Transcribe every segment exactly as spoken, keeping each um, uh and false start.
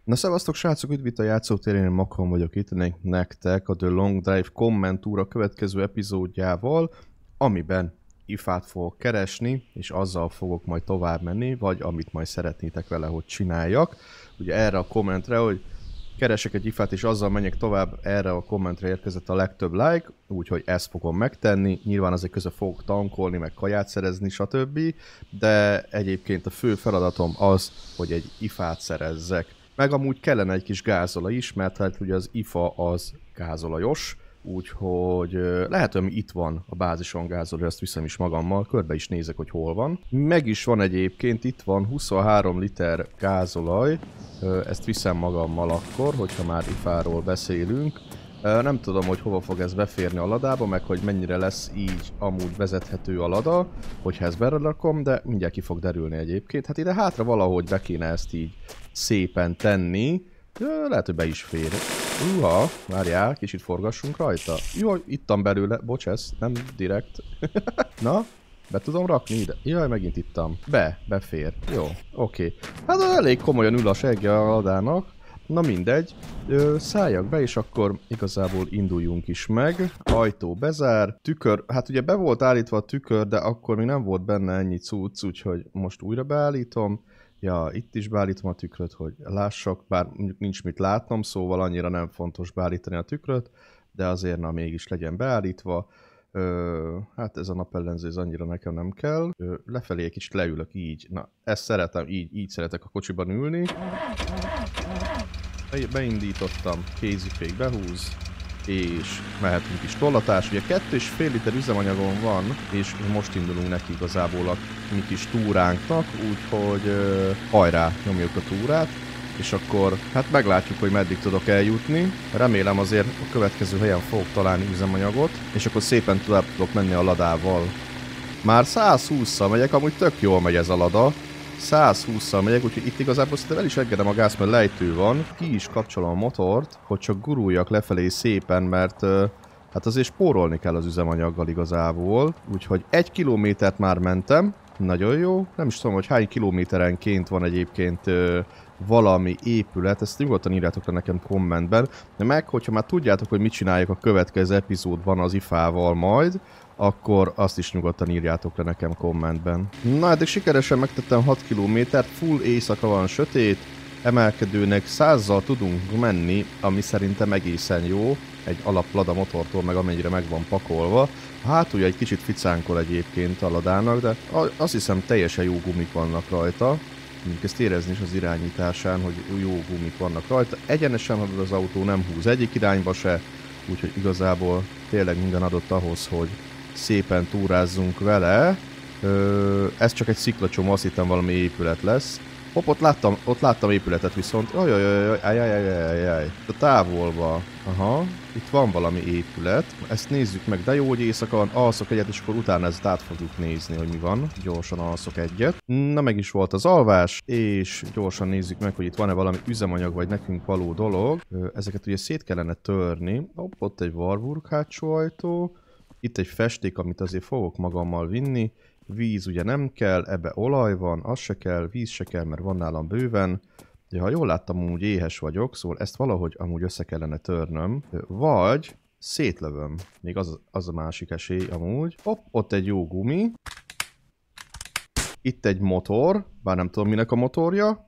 Na szevasztok srácok, üdv itt a játszótérén, én Makron vagyok, itt nektek a The Long Drive kommentúra következő epizódjával, amiben ifát fogok keresni, és azzal fogok majd tovább menni, vagy amit majd szeretnétek vele, hogy csináljak. Ugye erre a kommentre, hogy keresek egy ifát és azzal menjek tovább, erre a kommentre érkezett a legtöbb like, úgyhogy ezt fogom megtenni. Nyilván azért közben fogok tankolni, meg kaját szerezni, stb. De egyébként a fő feladatom az, hogy egy ifát szerezzek. Meg amúgy kellene egy kis gázola is, mert hát ugye az ifa az gázolajos, úgyhogy lehet, hogy itt van a bázison gázolaj, ezt viszem is magammal, körbe is nézek, hogy hol van. Meg is van egyébként, itt van huszonhárom liter gázolaj, ezt viszem magammal akkor, hogyha már ifáról beszélünk. Nem tudom, hogy hova fog ez beférni a ladába, meg hogy mennyire lesz így amúgy vezethető a lada, hogyha ezt berelakom, de mindjárt ki fog derülni egyébként. Hát ide hátra valahogy be kéne ezt így szépen tenni. Lehet, hogy be is fér. Uha, várjál, kicsit forgassunk rajta. Jaj, ittam belőle, bocs, ez nem direkt. Na, be tudom rakni ide? Jaj, megint ittam. Be, befér. Jó, oké. Okay. Hát elég komolyan ül a segge a ladának. Na mindegy, Ö, szálljak be, és akkor igazából induljunk is meg. Ajtó bezár, tükör, hát ugye be volt állítva a tükör, de akkor még nem volt benne ennyi cucc, úgyhogy most újra beállítom. Ja, itt is beállítom a tükröt, hogy lássak, bár nincs mit látnom, szóval annyira nem fontos beállítani a tükröt, de azért na mégis legyen beállítva. Ö, hát ez a napellenző ez annyira nekem nem kell. Ö, lefelé egy kicsit leülök így, na ezt szeretem, így, így szeretek a kocsiban ülni. Beindítottam, kézifék behúz, és mehetünk is tollatás. Ugye kettő és fél liter üzemanyagom van, és most indulunk neki igazából a mi kis túránknak, úgyhogy uh, hajrá, nyomjuk a túrát, és akkor hát meglátjuk, hogy meddig tudok eljutni. Remélem azért a következő helyen fogok találni üzemanyagot, és akkor szépen tovább tudok menni a ladával. Már száz hússzal megyek, amúgy tök jól megy ez a lada. száz hússzal megyek, úgyhogy itt igazából szerintem el is engedem a gáz, mert lejtő van. Ki is kapcsolom a motort, hogy csak guruljak lefelé szépen, mert uh, hát azért spórolni kell az üzemanyaggal igazából. Úgyhogy egy kilométert már mentem, nagyon jó. Nem is tudom, hogy hány kilométerenként van egyébként uh, valami épület, ezt nyugodtan írjátok le nekem kommentben. De meg, hogyha már tudjátok, hogy mit csináljak a következő epizódban az ifával majd, akkor azt is nyugodtan írjátok le nekem kommentben. Na, eddig sikeresen megtettem hat kilométert, full éjszaka van, sötét, emelkedőnek százzal tudunk menni, ami szerintem egészen jó, egy alaplada motortól, meg amennyire meg van pakolva. Hát ugye egy kicsit ficánkol egyébként a ladának, de azt hiszem teljesen jó gumik vannak rajta. Mondjuk ezt érezni is az irányításán, hogy jó gumik vannak rajta. Egyenesen halad az autó, nem húz egyik irányba se, úgyhogy igazából tényleg minden adott ahhoz, hogy szépen túrázzunk vele. Ö, ez csak egy sziklacsom, azt hittem valami épület lesz. Hopp, ott láttam, ott láttam épületet viszont. Ajajajajajajajajajaj. A távolba. Aha, itt van valami épület. Ezt nézzük meg, de jó, hogy éjszaka van. Alszok egyet, és akkor utána ezt át fogjuk nézni, hogy mi van. Gyorsan alszok egyet. Na, meg is volt az alvás, és gyorsan nézzük meg, hogy itt van-e valami üzemanyag, vagy nekünk való dolog. Ezeket ugye szét kellene törni. Hopp, ott egy Warburg hátsó ajtó. Itt egy festék, amit azért fogok magammal vinni. Víz ugye nem kell, ebbe olaj van, az se kell, víz se kell, mert van nálam bőven. De ha jól láttam, amúgy éhes vagyok, szóval ezt valahogy amúgy össze kellene törnöm. Vagy szétlövöm. Még az, az a másik esély amúgy. Hopp, ott egy jó gumi. Itt egy motor, bár nem tudom minek a motorja.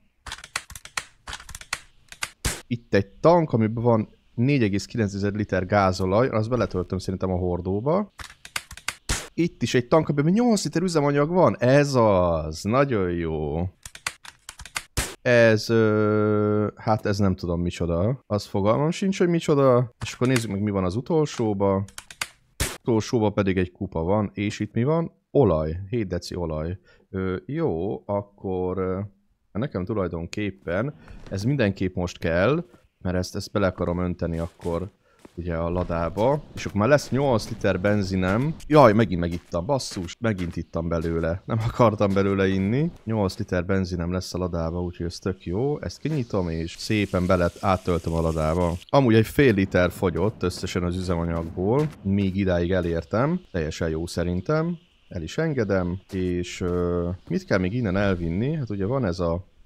Itt egy tank, amiben van négy egész kilenc liter gázolaj, azt beletöltöm szerintem a hordóba. Itt is egy tank, amiben nyolc liter üzemanyag van. Ez az. Nagyon jó. Ez... Ö, hát ez nem tudom micsoda. Az fogalmam sincs, hogy micsoda. És akkor nézzük meg, mi van az utolsóba. Utolsóba pedig egy kupa van. És itt mi van? Olaj. hét deci olaj. Ö, jó, akkor... Ö, nekem tulajdonképpen ez mindenképp most kell, mert ezt, ezt bele akarom önteni akkor ugye a ladába, és akkor már lesz nyolc liter benzinem. Jaj, megint megittam, basszus, megint ittam belőle. Nem akartam belőle inni. nyolc liter benzinem lesz a ladába, úgyhogy ez tök jó. Ezt kinyitom, és szépen bele áttöltöm a ladába. Amúgy egy fél liter fogyott összesen az üzemanyagból, míg idáig elértem. Teljesen jó szerintem. El is engedem, és uh, mit kell még innen elvinni? Hát ugye van ez a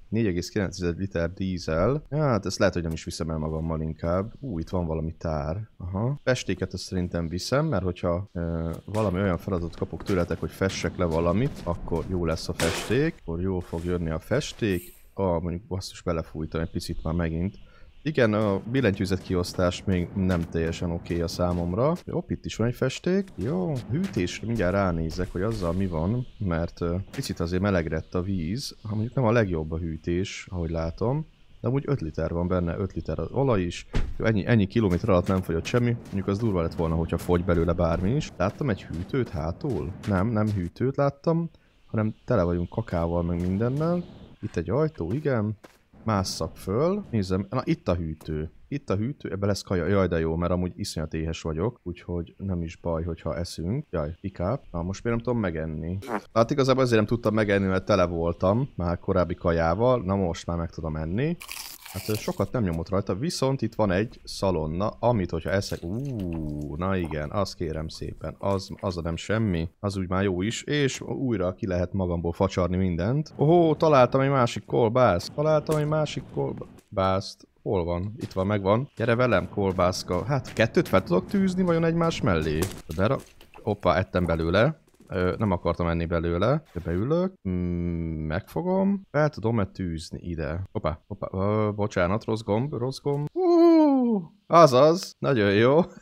négy egész kilenc liter dízel. Ja, hát ezt lehet, hogy nem is viszem el magammal inkább. Ú, itt van valami tár. Aha. Festéket ezt szerintem viszem, mert hogyha e, valami olyan feladatot kapok tőletek, hogy fessek le valamit, akkor jó lesz a festék. Akkor jól fog jönni a festék. Ah, mondjuk basszus, belefújtam egy picit már megint. Igen, a billentyűzet kiosztás még nem teljesen oké okay a számomra. Hopp, itt is van egy festék. Jó, hűtésre mindjárt ránézek, hogy azzal mi van, mert uh, picit azért melegredt a víz. Ha mondjuk nem a legjobb a hűtés, ahogy látom. De amúgy öt liter van benne, öt liter az olaj is. Jó, ennyi, ennyi kilométer alatt nem fogyott semmi. Mondjuk az durva lett volna, hogyha fogy belőle bármi is. Láttam egy hűtőt hátul? Nem, nem hűtőt láttam, hanem tele vagyunk kakával meg mindennel. Itt egy ajtó, igen. Másszak föl. Nézzem, na itt a hűtő. Itt a hűtő, ebbe lesz kaja. Jaj, de jó, mert amúgy iszonyat éhes vagyok, úgyhogy nem is baj, hogyha eszünk. Jaj, pikább. Na, most miért nem tudom megenni? Hát igazából azért nem tudtam megenni, mert tele voltam már korábbi kajával. Na most már meg tudom enni. Hát sokat nem nyomott rajta, viszont itt van egy szalonna, amit hogyha eszek... Uuuuh, na igen, azt kérem szépen, az, az nem semmi, az úgy már jó is, és újra ki lehet magamból facsarni mindent. Ohó, találtam egy másik kolbászt, találtam egy másik kolbászt. Hol van? Itt van, megvan. Gyere velem, kolbászka. Hát kettőt fel tudok tűzni vajon egymás mellé? De hoppá, ettem belőle. Ö, nem akartam enni belőle. De beülök. Mm, megfogom. Fel tudom-e tűzni ide? Hoppá, hoppá. Ö, bocsánat, rossz gomb, rossz gomb. Uh, azaz. Nagyon jó. Oké,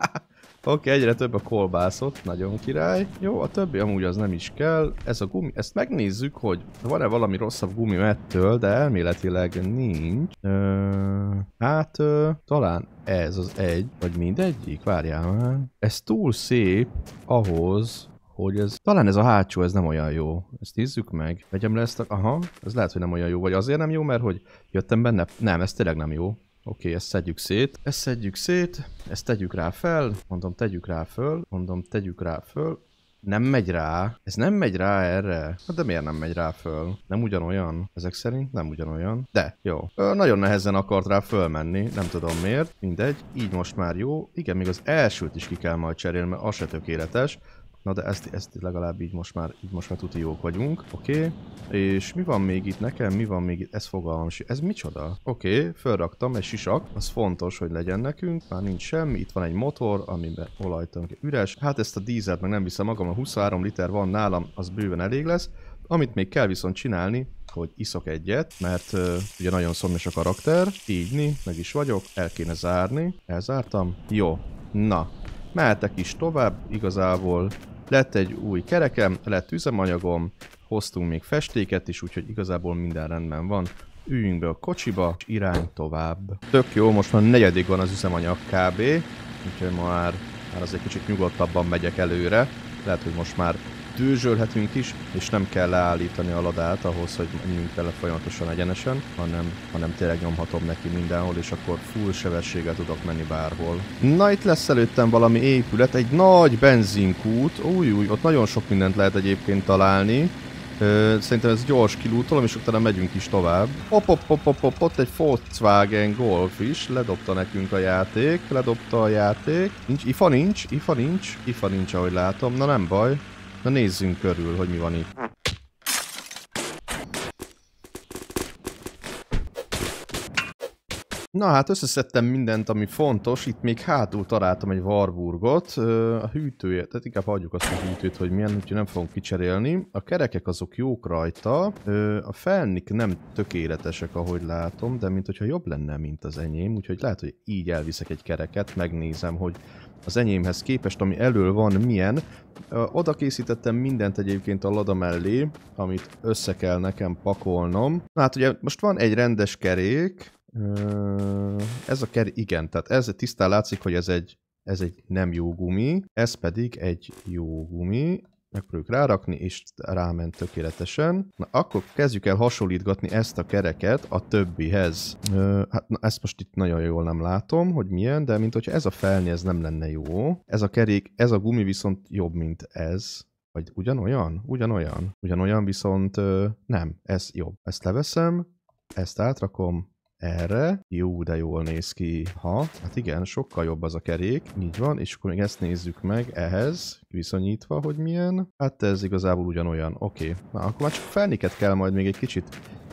okay, egyre több a kolbászot. Nagyon király. Jó, a többi amúgy az nem is kell. Ez a gumi, ezt megnézzük, hogy van-e valami rosszabb gumi ettől, de elméletileg nincs. Ö, hát ö, talán ez az egy, vagy mindegyik. Várjál már. Ez túl szép ahhoz, hogy ez... Talán ez a hátsó, ez nem olyan jó. Ezt nézzük meg. Vegyem le ezt a... Aha, ez lehet, hogy nem olyan jó. Vagy azért nem jó, mert hogy jöttem benne... Nem, ez tényleg nem jó. Oké, okay, ezt szedjük szét. Ezt szedjük szét. Ezt tegyük rá fel. Mondom, tegyük rá föl. Mondom, tegyük rá föl. Nem megy rá. Ez nem megy rá erre. De miért nem megy rá föl? Nem ugyanolyan? Ezek szerint nem ugyanolyan. De, jó. Ö, nagyon nehezen akart rá fölmenni. Nem tudom miért. Mindegy. Így most már jó. Igen, még az elsőt is ki kell majd cserélni, mert az se tökéletes. Na de ezt, ezt legalább így most már, így most már tuti jók vagyunk. Oké. Okay. És mi van még itt nekem? Mi van még itt? Ez fogalmam. Ez micsoda? Oké, okay, felraktam egy sisak. Az fontos, hogy legyen nekünk. Már nincs semmi. Itt van egy motor, amiben olajtank üres. Hát ezt a dízelt meg nem viszem magam. A huszonhárom liter van nálam, az bőven elég lesz. Amit még kell viszont csinálni, hogy iszok egyet, mert uh, ugye nagyon szomjas a karakter. Ígyni, meg is vagyok. El kéne zárni. Elzártam. Jó. Na. Mehetek is tovább. Igazából lett egy új kerekem, lett üzemanyagom, hoztunk még festéket is, úgyhogy igazából minden rendben van. Üljünk be a kocsiba, és irány tovább. Tök jó, most már negyedik van az üzemanyag kb. Úgyhogy már, már azért kicsit nyugodtabban megyek előre. Lehet, hogy most már dőzsölhetünk is, és nem kell leállítani a ladát ahhoz, hogy menjünk vele folyamatosan egyenesen, hanem, hanem tényleg nyomhatom neki mindenhol, és akkor full sebességgel tudok menni bárhol. Na, itt lesz előttem valami épület, egy nagy benzinkút, új, új, ott nagyon sok mindent lehet egyébként találni. Ö, szerintem ez gyors kilútolom, és utána megyünk is tovább. Hopp, hopp, hopp, hopp, hopp, ott egy Volkswagen Golf is, ledobta nekünk a játék, ledobta a játék. Nincs, ifa nincs, ifa nincs, ifa nincs, ahogy látom, na nem baj. Na nézzünk körül, hogy mi van itt. Na hát összeszedtem mindent, ami fontos. Itt még hátul találtam egy Warburgot. A hűtője, tehát inkább hagyjuk azt a hűtőt, hogy milyen, úgyhogy nem fogunk kicserélni. A kerekek azok jók rajta. A felnik nem tökéletesek, ahogy látom, de mint hogyha jobb lenne, mint az enyém. Úgyhogy lehet, hogy így elviszek egy kereket, megnézem, hogy az enyémhez képest, ami elől van, milyen. Oda készítettem mindent egyébként a lada mellé, amit össze kell nekem pakolnom. Na hát ugye most van egy rendes kerék. Ez a kerék, igen, tehát ez tisztán látszik, hogy ez egy, ez egy nem jó gumi. Ez pedig egy jó gumi. Megpróbáljuk rárakni, és ráment tökéletesen. Na, akkor kezdjük el hasonlítgatni ezt a kereket a többihez. Ö, hát na, ezt most itt nagyon jól nem látom, hogy milyen, de mint hogyha ez a felni, ez nem lenne jó. Ez a kerék, ez a gumi viszont jobb, mint ez. Vagy ugyanolyan? Ugyanolyan. Ugyanolyan, viszont ö, nem, ez jobb. Ezt leveszem, ezt átrakom erre. Jó, de jól néz ki. Ha, hát igen, sokkal jobb az a kerék. Így van, és akkor még ezt nézzük meg ehhez, viszonyítva, hogy milyen. Hát ez igazából ugyanolyan. Oké, okay. Na akkor már csak felniket kell majd még egy kicsit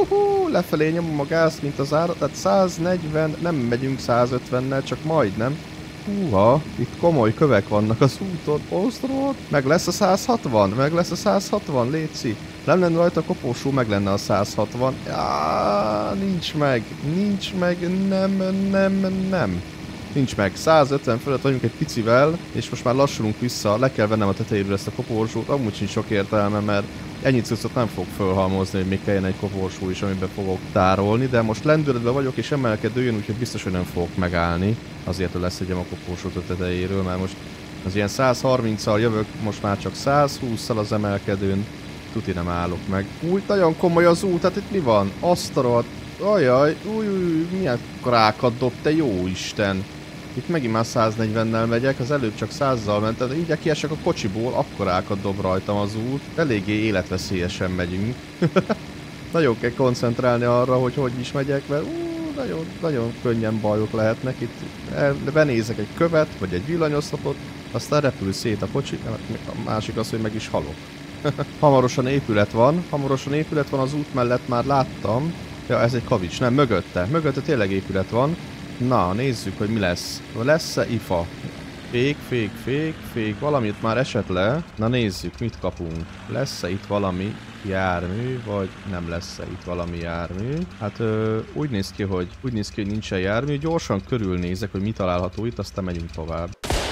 Uhú, lefelé nyomom a gázt, mint az árat, tehát száznegyven, nem megyünk százötvennel, csak majdnem. Húha, itt komoly kövek vannak az úton, osztrod. Meg lesz a százhatvan, meg lesz a százhatvan, létszi. Nem lenne rajta a koporsó, meg lenne a százhatvan. Jáááá, nincs meg, nincs meg, nem, nem, nem. Nincs meg. százötven fölött vagyunk egy picivel, és most már lassulunk vissza. Le kell vennem a tetejéről ezt a koporsót, amúgy sincs sok értelme, mert ennyi cuccot nem fog fölhalmozni, hogy még kelljen egy koporsó is, amiben fogok tárolni, de most lendületben vagyok és emelkedő jön, úgyhogy biztos, hogy nem fogok megállni. Azért, hogy leszedjem a koporsót a tetejéről, mert most az ilyen százharminccal jövök, most már csak százhússzal az emelkedőn. Tuti nem állok meg. Úgy, nagyon komoly az út, hát itt mi van? Asztalat. Ajaj, új, új, milyen krákat dob, te jó Isten. Itt megint már száznegyvennel megyek, az előbb csak százzal mentem, de így kiesek a kocsiból, akkorákat dob rajtam az út. Eléggé életveszélyesen megyünk. Nagyon kell koncentrálni arra, hogy hogy is megyek, mert ú, nagyon, nagyon könnyen bajok lehetnek. Itt benézek egy követ, vagy egy villanyoszlopot, aztán repül szét a kocsi, a másik az, hogy meg is halok. Hamarosan épület van, hamarosan épület van az út mellett, már láttam. Ja, ez egy kavics, nem, mögötte, mögötte tényleg épület van. Na, nézzük, hogy mi lesz. Lesz-e ifa? Fék, fék, fék, fék, valamit már esett le. Na nézzük, mit kapunk. Lesz-e itt valami jármű, vagy nem lesz-e itt valami jármű? Hát ö, úgy néz ki, hogy úgy néz ki, hogy nincsen jármű. Gyorsan körülnézek, hogy mi található itt, aztán megyünk tovább.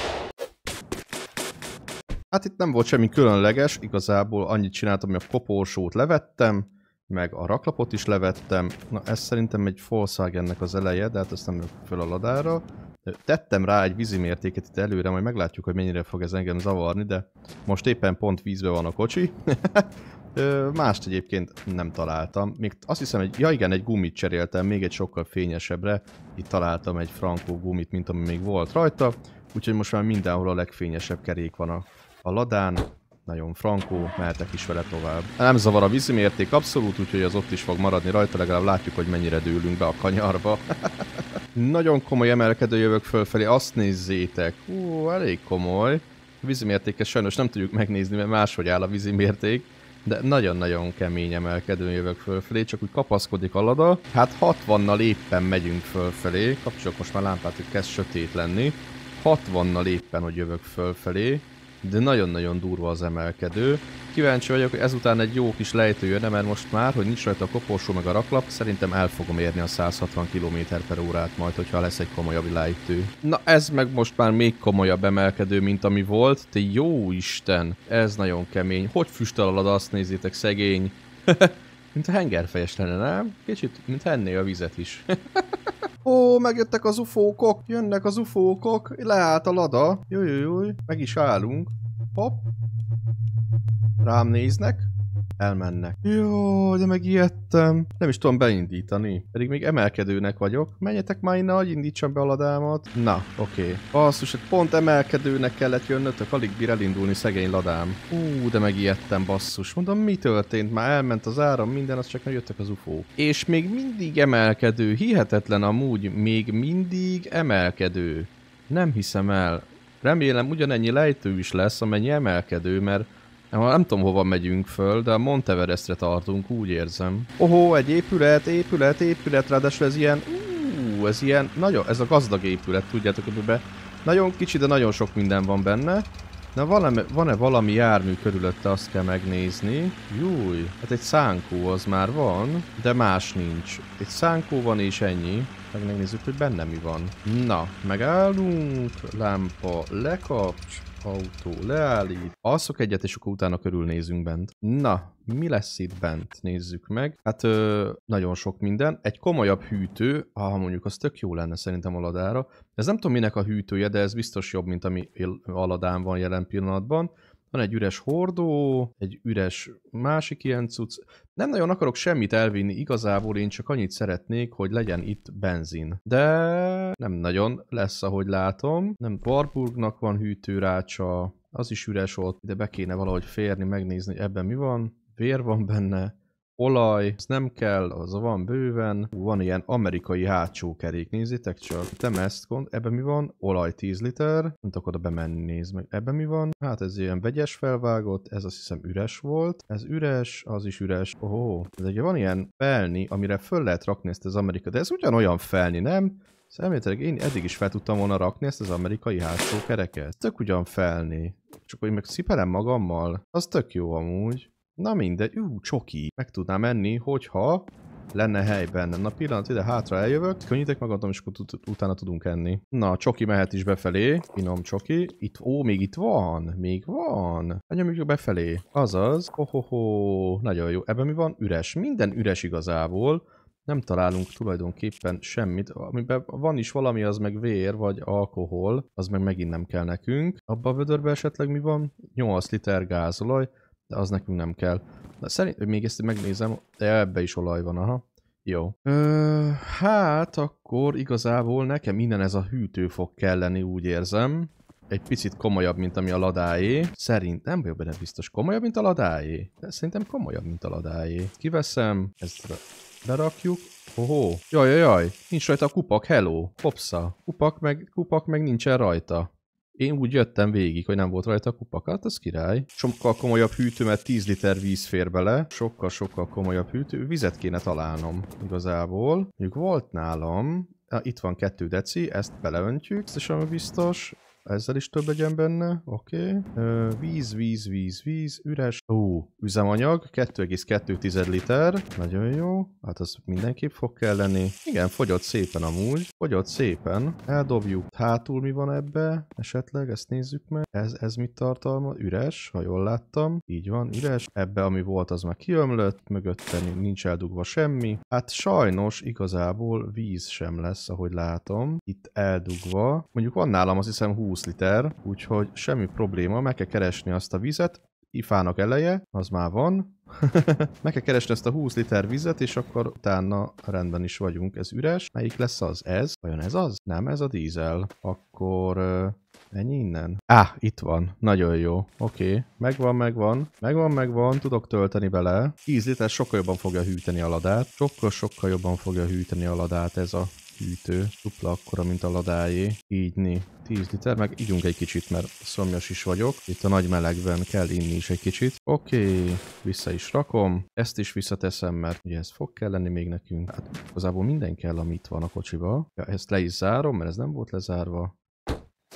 Hát itt nem volt semmi különleges, igazából annyit csináltam, hogy a koporsót levettem, meg a raklapot is levettem. Na ez szerintem egy Volkswagennek az eleje, de hát ezt nem lök föl a ladára. Tettem rá egy vízimértéket itt előre, majd meglátjuk, hogy mennyire fog ez engem zavarni, de most éppen pont vízben van a kocsi. Mást egyébként nem találtam. Még azt hiszem, hogy ja igen, egy gumit cseréltem, még egy sokkal fényesebbre. Itt találtam egy frankó gumit, mint ami még volt rajta. Úgyhogy most már mindenhol a legfényesebb kerék van a, a ladán. Nagyon frankó, mehetek is vele tovább. Nem zavar a vízimérték abszolút, úgyhogy az ott is fog maradni rajta, legalább látjuk, hogy mennyire dőlünk be a kanyarba. Nagyon komoly emelkedő jövök fölfelé, azt nézzétek. Hú, elég komoly. A vízimértéket sajnos nem tudjuk megnézni, mert máshogy áll a vízimérték. De nagyon-nagyon kemény emelkedőn jövök fölfelé, csak úgy kapaszkodik a lada. Hát hatvannal éppen megyünk fölfelé, kapcsolok most már lámpát, hogy kezd sötét lenni. hatvannal éppen, hogy jövök fölfelé. De nagyon-nagyon durva az emelkedő. Kíváncsi vagyok, hogy ezután egy jó kis lejtő jönne, mert most már, hogy nincs rajta a koporsó meg a raklap, szerintem el fogom érni a száz hatvan kilométer per órát majd, hogyha lesz egy komolyabb lejtő. Na ez meg most már még komolyabb emelkedő, mint ami volt. Te jó Isten, ez nagyon kemény. Hogy füstöl alad, azt nézzétek, szegény. Mint a hengerfejes lenne, nem? Kicsit, mint ennél a vizet is. Ó, megjöttek az ufókok, jönnek az ufókok, leállt a lada. Jújjújjúj, meg is állunk. Hopp. Rám néznek, elmennek. Jó, de megijedtem. Nem is tudom beindítani. Pedig még emelkedőnek vagyok. Menjetek már innen, hogy indítsam be a ladámat. Na, oké. Okay. Basszus, hogy pont emelkedőnek kellett jönnötök, alig bír elindulni szegény ladám. Ú, de megijedtem, basszus. Mondom, mi történt? Már elment az áram, minden, az csak nem jöttek az ufók. És még mindig emelkedő. Hihetetlen amúgy, még mindig emelkedő. Nem hiszem el. Remélem ugyanennyi lejtő is lesz, amennyi emelkedő, mert nem tudom, hova megyünk föl, de a Monteverestre tartunk, úgy érzem. Ohó, egy épület, épület, épület, ráadásul ez ilyen... Ú, ez ilyen... Nagyon... Ez a gazdag épület, tudjátok, hogy be... Nagyon kicsi, de nagyon sok minden van benne. Na, van-e, van-e valami jármű körülötte, azt kell megnézni. Júj, hát egy szánkó az már van, de más nincs. Egy szánkó van és ennyi. Meg megnézzük, hogy benne mi van. Na, megállunk, lámpa lekapcs. Autó leállít. Alszok egyet, és akkor utána körülnézünk bent. Na, mi lesz itt bent? Nézzük meg. Hát ö, nagyon sok minden. Egy komolyabb hűtő, ha mondjuk az tök jó lenne szerintem a ladára. Ez nem tudom minek a hűtője, de ez biztos jobb, mint ami a ladán van jelen pillanatban. Van egy üres hordó, egy üres másik ilyen cucc. Nem nagyon akarok semmit elvinni igazából, én csak annyit szeretnék, hogy legyen itt benzin. De nem nagyon lesz, ahogy látom. Nem, Warburgnak van hűtőrácsa, az is üres ott, de be kéne valahogy férni, megnézni, hogy ebben mi van. Vér van benne. Olaj, ez nem kell, az van bőven. Van ilyen amerikai hátsó kerék, nézzétek csak. Nem ezt gond, ebben mi van? Olaj tíz liter. Nem tudok oda bemenni, nézd meg. Ebben mi van? Hát ez ilyen vegyes felvágott, ez azt hiszem üres volt. Ez üres, az is üres. Oh, ez ugye van ilyen felni, amire föl lehet rakni ezt az amerikai, de ez ugyanolyan felni, nem? Személyileg én eddig is fel tudtam volna rakni ezt az amerikai hátsó kereket. Tök ugyan felni. Csak hogy meg szipelem magammal. Az tök jó amúgy. Na mindegy, ú, csoki. Meg tudnám enni, hogyha lenne hely benne. Na pillanat, ide hátra eljövök, könnyítek magadom, és akkor utána tudunk enni. Na, csoki mehet is befelé, finom csoki. Itt, ó, még itt van, még van. Nyomjuk befelé. Azaz, ohoho, nagyon jó. Ebben mi van? Üres. Minden üres igazából. Nem találunk tulajdonképpen semmit. Amiben van is valami, az meg vér, vagy alkohol, az meg megint nem kell nekünk. Abba a vödörben esetleg mi van? nyolc liter gázolaj. De az nekünk nem kell. De szerintem még ezt megnézem, de ebbe is olaj van, aha. Jó. Ö, hát akkor igazából nekem innen ez a hűtő fog kelleni, úgy érzem. Egy picit komolyabb, mint ami a ladáé. Szerint nem vagyok benne biztos. Komolyabb, mint a ladáé? De szerintem komolyabb, mint a ladáé. Kiveszem, ezt berakjuk. Hoho. Jaj, jaj, jaj. Nincs rajta a kupak, hello. Hopsza. Kupak meg, kupak meg nincsen rajta. Én úgy jöttem végig, hogy nem volt rajta a kupakat, az király. Sokkal komolyabb hűtő, mert tíz liter víz fér bele. Sokkal-sokkal komolyabb hűtő. Vizet kéne találnom igazából. Mondjuk volt nálam. Ah, itt van kettő deci, ezt beleöntjük, ez is ami biztos. Ezzel is több legyen benne, oké. Okay. Víz, víz, víz, víz, üres. Ó, üzemanyag, kettő egész kettő liter. Nagyon jó. Hát az mindenképp fog kelleni. Igen, fogyott szépen amúgy. Fogyott szépen. Eldobjuk. Hátul mi van ebbe? Esetleg, ezt nézzük meg. Ez, ez mit tartalmaz? Üres, ha jól láttam. Így van, üres. Ebbe, ami volt, az már kiömlött. Mögötte nincs eldugva semmi. Hát sajnos igazából víz sem lesz, ahogy látom. Itt eldugva. Mondjuk van nálam, azt hiszem húsz liter, úgyhogy semmi probléma, meg kell keresni azt a vizet, ifának eleje, az már van. Meg kell keresni ezt a húsz liter vizet, és akkor utána rendben is vagyunk. Ez üres. Melyik lesz az? Ez? Vajon ez az? Nem, ez a dízel. Akkor uh, ennyi innen. Á, ah, itt van. Nagyon jó. Oké. Okay. Megvan, megvan. Megvan, megvan. Tudok tölteni bele. tíz liter sokkal jobban fogja hűteni a ladát. Sokkal-sokkal jobban fogja hűteni a ladát ez a hűtő. Dupla akkora, mint a ladáé. Így né. tíz liter, meg ígyunk egy kicsit, mert szomjas is vagyok. Itt a nagy melegben kell inni is egy kicsit. Oké, okay. Vissza is rakom. Ezt is visszateszem, mert ugye ez fog kelleni még nekünk. Hát igazából minden kell, ami itt van a kocsiba. Ja, ezt le is zárom, mert ez nem volt lezárva.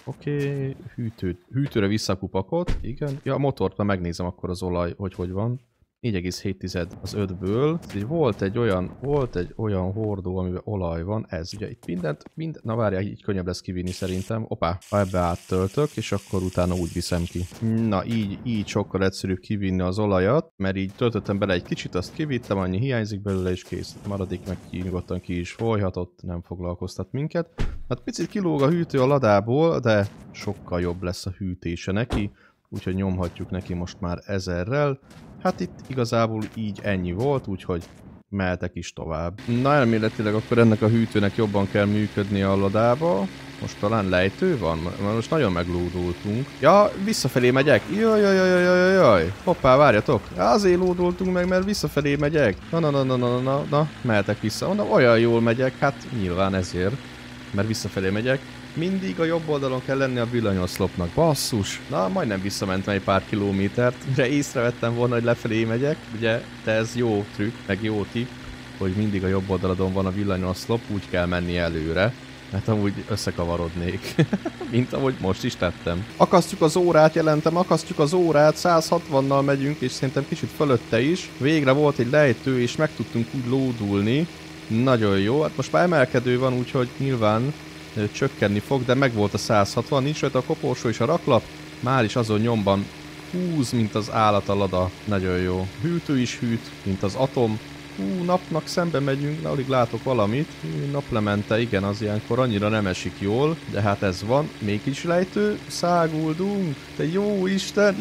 Oké, okay. Hűtő, hűtőre vissza a kupakot, igen. Ja, a motort már megnézem akkor az olaj, hogy hogy van. négy egész hét az ötből. Volt egy olyan, volt egy olyan hordó, amiben olaj van, ez ugye itt mindent, mind, na várjál, így könnyebb lesz kivinni szerintem. Opá, ha ebbe áttöltök, és akkor utána úgy viszem ki. Na, így, így sokkal egyszerűbb kivinni az olajat, mert így töltöttem bele egy kicsit, azt kivittem, annyi hiányzik belőle, és kész. Maradék meg ki, nyugodtan ki is folyhatott, nem foglalkoztat minket. Hát picit kilóg a hűtő a ladából, de sokkal jobb lesz a hűtése neki, úgyhogy nyomhatjuk neki most már ezerrel. Hát itt igazából így ennyi volt, úgyhogy mehetek is tovább. Na elméletileg akkor ennek a hűtőnek jobban kell működni a ladába. Most talán lejtő van? Mert most nagyon meglódultunk. Ja, visszafelé megyek. Jaj, jaj, jaj, jaj, jaj. Hoppá, várjatok. Azért lódultunk meg, mert visszafelé megyek. Na, na, na, na, na, na, na, mehetek vissza. Mondom, olyan jól megyek, hát nyilván ezért. Mert visszafelé megyek. Mindig a jobb oldalon kell lenni a villanyoszlopnak. Basszus! Na, majdnem visszamentem egy pár kilométert. Mire észrevettem volna, hogy lefelé megyek. Ugye, de ez jó trükk, meg jó tipp, hogy mindig a jobb oldalon van a villanyoszlop, úgy kell menni előre. Mert amúgy összekavarodnék. Mint ahogy most is tettem. Akasztjuk az órát, jelentem, akasztjuk az órát, száz hatvannal megyünk, és szerintem kicsit fölötte is. Végre volt egy lejtő, és meg tudtunk úgy lódulni. Nagyon jó, hát most már emelkedő van, úgyhogy nyilván csökkenni fog, de megvolt a száz hatvan, nincs rajta a koporsó és a raklap, már is azon nyomban húz, mint az állat a lada. Nagyon jó. Hűtő is hűt, mint az atom. Hú, napnak szembe megyünk, na, alig látok valamit. Naplemente, igen, az ilyenkor annyira nem esik jól, de hát ez van. Még kis lejtő, száguldunk. Te jó Isten!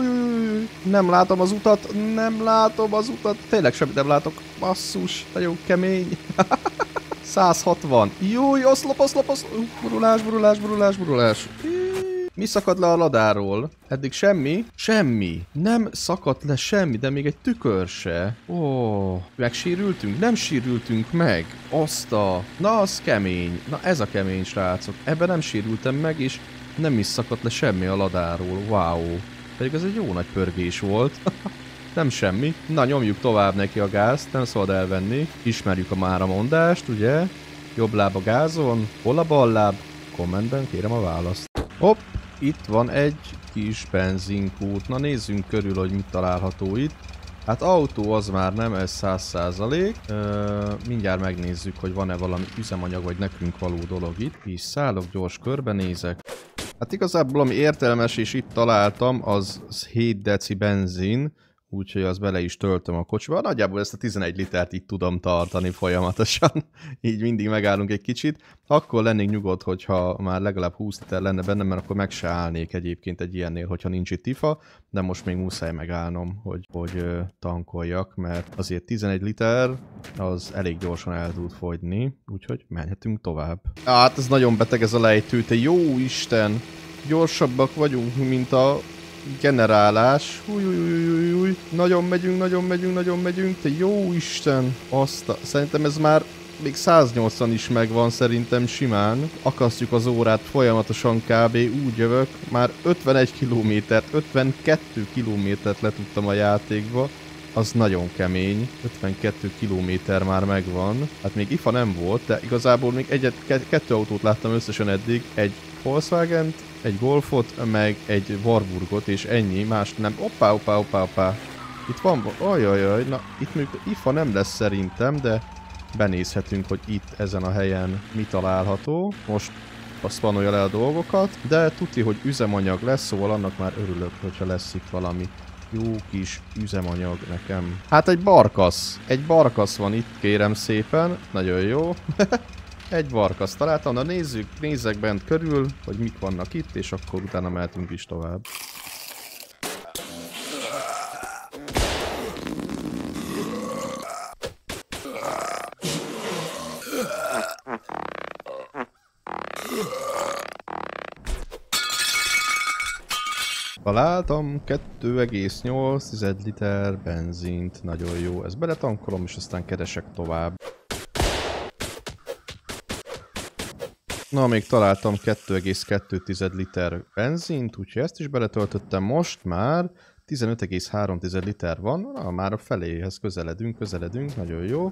Nem látom az utat, nem látom az utat. Tényleg semmit nem látok. Basszus, nagyon kemény. száz hatvan. Júj, oszlop, oszlop, oszlop. Burulás, burulás, burulás, burulás. Mi szakadt le a ladáról? Eddig semmi? Semmi. Nem szakadt le semmi, de még egy tükör se. Ó, megsérültünk? Nem sérültünk meg. Azt a... Na, az kemény. Na, ez a kemény, srácok. Ebben nem sérültem meg, és nem is szakadt le semmi a ladáról. Wow. Pedig ez egy jó nagy pörgés volt. Nem semmi. Na, nyomjuk tovább neki a gázt, nem szabad elvenni. Ismerjük a máramondást, ugye? Jobb láb a gázon. Hol a bal láb? Kommentben kérem a választ. Hopp, itt van egy kis benzinkút. Na, nézzünk körül, hogy mit található itt. Hát autó az már nem, ez száz százalék. Mindjárt megnézzük, hogy van-e valami üzemanyag, vagy nekünk való dolog itt. Is szállok, gyors körbenézek. Hát igazából ami értelmes, és itt találtam, az hét deci benzin. Úgyhogy azt bele is töltöm a kocsiba. Nagyjából ezt a tizenegy litert így tudom tartani folyamatosan. Így mindig megállunk egy kicsit. Akkor lennék nyugodt, hogyha már legalább húsz liter lenne benne, mert akkor meg se állnék egyébként egy ilyennél, hogyha nincs itt tifa. De most még muszáj megállnom, hogy, hogy tankoljak, mert azért tizenegy liter az elég gyorsan el tud fogyni. Úgyhogy menhetünk tovább. Hát ez nagyon beteg ez a lejtő, te jó Isten! Gyorsabbak vagyunk, mint a... generálás. Új, új, új, új, új. Nagyon megyünk, nagyon megyünk, nagyon megyünk. Te jó Isten! Azt a... Szerintem ez már még száznyolcvan is megvan szerintem simán. Akasztjuk az órát folyamatosan kb. Úgy jövök. Már ötvenegy kilométert, ötvenkettő kilométert letudtam a játékba. Az nagyon kemény. ötvenkettő kilométer már megvan. Hát még ifa nem volt, de igazából még egyet, kettő autót láttam összesen eddig. Egy Volkswagent, egy Golfot, meg egy Warburgot, és ennyi, más nem. Oppá, oppá, oppá, oppá. Itt van, ajajaj, na, itt még ifa nem lesz szerintem, de benézhetünk, hogy itt ezen a helyen mi található. Most azt panolja le a dolgokat, de tuti, hogy üzemanyag lesz, szóval annak már örülök, hogyha lesz itt valami jó kis üzemanyag nekem. Hát egy barkasz. Egy barkasz van itt, kérem szépen. Nagyon jó. Egy barkasz találtam, na nézzük, nézzek bent körül, hogy mik vannak itt, és akkor utána mehetünk is tovább. Találtam kettő egész nyolc liter benzint, nagyon jó, ezt beletankolom, és aztán keresek tovább. Na, még találtam kettő egész kettő liter benzint, úgyhogy ezt is beletöltöttem most már. tizenöt egész három liter van, na, már a feléhez közeledünk, közeledünk, nagyon jó.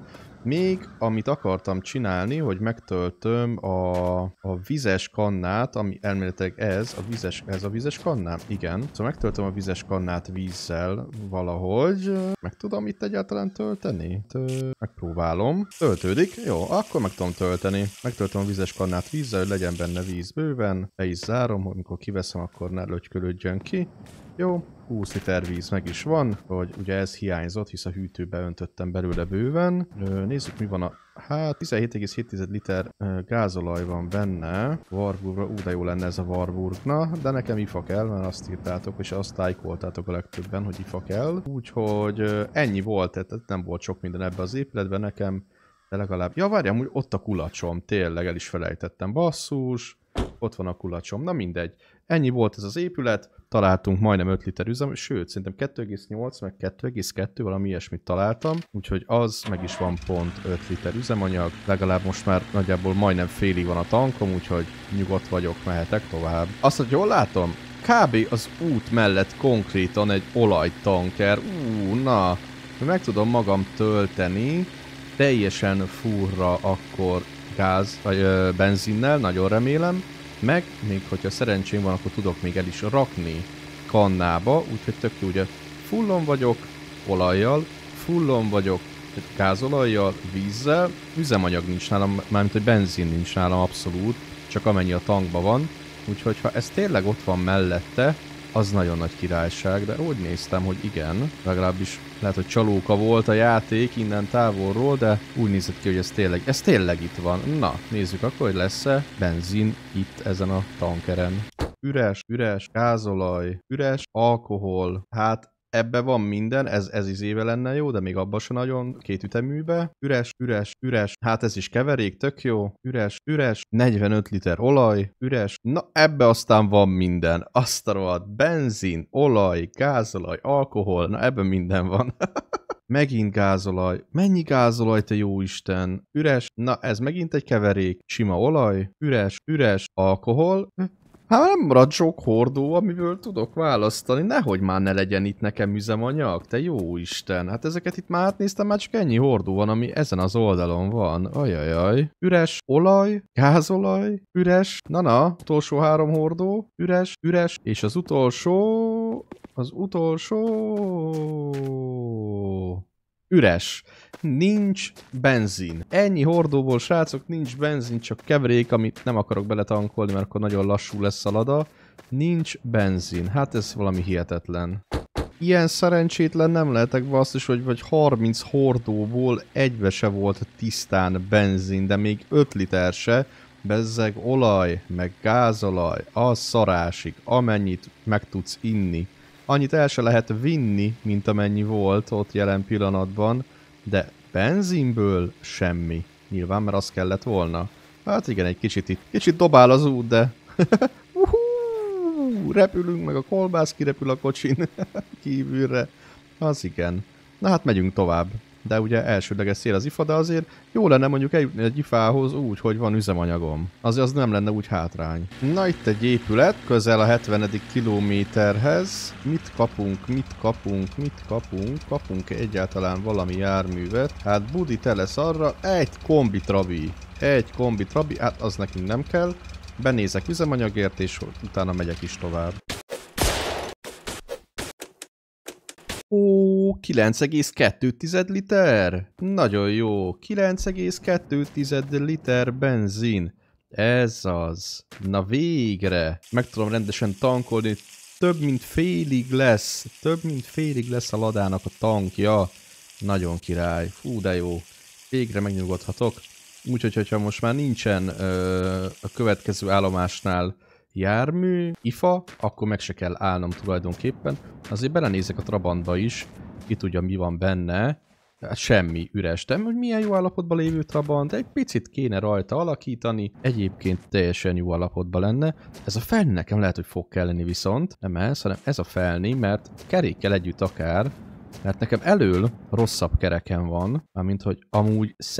Még amit akartam csinálni, hogy megtöltöm a, a vizes kannát, ami elméletileg ez, a vizes, ez a vizes kannám? Igen. Szóval megtöltöm a vizes kannát vízzel valahogy. Meg tudom itt egyáltalán tölteni? Tö... Megpróbálom. Töltődik? Jó, akkor meg tudom tölteni. Megtöltöm a vizes kannát vízzel, hogy legyen benne víz bőven. Be is zárom, hogy amikor kiveszem, akkor ne lögykölődjön ki. Jó, húsz liter víz meg is van, hogy ugye ez hiányzott, hisz a hűtőbe öntöttem belőle bőven. Nézzük, mi van a... Hát tizenhét egész hét liter gázolaj van benne. Warburgra, ú, de jó lenne ez a Warburgna, de nekem ifa kell, mert azt írtátok, és azt tájkoltátok a legtöbben, hogy ifa kell. Úgyhogy ennyi volt, tehát nem volt sok minden ebbe az épületben nekem, de legalább... Ja, várjam, úgy ott a kulacsom, tényleg el is felejtettem, basszus. Ott van a kulacsom, na mindegy. Ennyi volt ez az épület, találtunk majdnem öt liter üzem, sőt, szerintem kettő egész nyolc, meg kettő egész kettő, valami ilyesmit találtam, úgyhogy az meg is van pont öt liter üzemanyag, legalább most már nagyjából majdnem félig van a tankom, úgyhogy nyugodt vagyok, mehetek tovább. Azt, hogy jól látom, kb. Az út mellett konkrétan egy olajtanker, ú, na, meg tudom magam tölteni, teljesen furra akkor gáz, vagy ö, benzinnel, nagyon remélem. Meg, még hogyha szerencsém van, akkor tudok még el is rakni kannába, úgyhogy tök jó, ugye fullon vagyok olajjal, fullon vagyok gázolajjal, vízzel, üzemanyag nincs nálam, mármint hogy benzin nincs nálam abszolút, csak amennyi a tankban van, úgyhogy ha ez tényleg ott van mellette, az nagyon nagy királyság, de úgy néztem, hogy igen, legalábbis lehet, hogy csalóka volt a játék innen távolról, de úgy nézett ki, hogy ez tényleg, ez tényleg itt van. Na, nézzük akkor, hogy lesz-e benzin itt ezen a tankeren. Üres, üres, gázolaj, üres, alkohol, hát ebbe van minden, ez, ez izéve lenne jó, de még abban se nagyon, két üteműbe. Üres, üres, üres, hát ez is keverék, tök jó. Üres, üres, negyvenöt liter olaj, üres. Na ebbe aztán van minden. Azt a rohadt benzin, olaj, gázolaj, alkohol, na ebben minden van. Megint gázolaj. Mennyi gázolaj, te jóisten? Üres, na ez megint egy keverék. Sima olaj, üres, üres, alkohol. Hát nem marad sok hordó, amiből tudok választani. Nehogy már ne legyen itt nekem üzemanyag, te jó Isten. Hát ezeket itt már átnéztem, már csak ennyi hordó van, ami ezen az oldalon van. Ajajaj. Üres olaj, gázolaj, üres. Na-na, utolsó három hordó. Üres, üres. És az utolsó... Az utolsó... Üres. Nincs benzin. Ennyi hordóból, srácok, nincs benzin, csak keverék, amit nem akarok beletankolni, mert akkor nagyon lassú lesz a lada. Nincs benzin. Hát ez valami hihetetlen. Ilyen szerencsétlen nem lehetek, basszus, hogy vagy harminc hordóból egybe se volt tisztán benzin, de még öt liter se. Bezzeg olaj, meg gázolaj, az szarásig, amennyit meg tudsz inni. Annyit el se lehet vinni, mint amennyi volt ott jelen pillanatban, de benzinből semmi. Nyilván, mert az kellett volna. Hát igen, egy kicsit itt. Kicsit dobál az út, de... Uhú, repülünk, meg a kolbász kirepül a kocsin kívülre. Az igen. Na hát megyünk tovább. De ugye elsődleges cél az ifa, de azért jó lenne mondjuk eljutni egy ifához úgy, hogy van üzemanyagom. Azért az nem lenne úgy hátrány. Na itt egy épület, közel a hetvenedik kilométerhez. Mit kapunk, mit kapunk, mit kapunk? Kapunk -e egyáltalán valami járművet? Hát budi tele szarra, egy kombi trabi. Egy kombi trabi, hát az nekünk nem kell. Benézek üzemanyagért, és utána megyek is tovább. Ó, kilenc egész kettő liter? Nagyon jó. kilenc egész kettő liter benzin. Ez az. Na végre. Meg tudom rendesen tankolni. Több mint félig lesz. Több mint félig lesz a ladának a tankja. Nagyon király. Fú, de jó. Végre megnyugodhatok. Úgyhogy, hogyha most már nincsen ö, a következő állomásnál jármű, ifa, akkor meg se kell állnom tulajdonképpen. Azért belenézek a Trabantba is, ki tudja mi van benne. Hát semmi, üres. De hogy milyen jó állapotban lévő Trabant, egy picit kéne rajta alakítani, egyébként teljesen jó állapotban lenne. Ez a felni nekem lehet, hogy fog kelleni viszont, nem ez, hanem ez a felni, mert kerékkel együtt akár, mert nekem elől rosszabb kereken van, mármint hogy amúgy szebb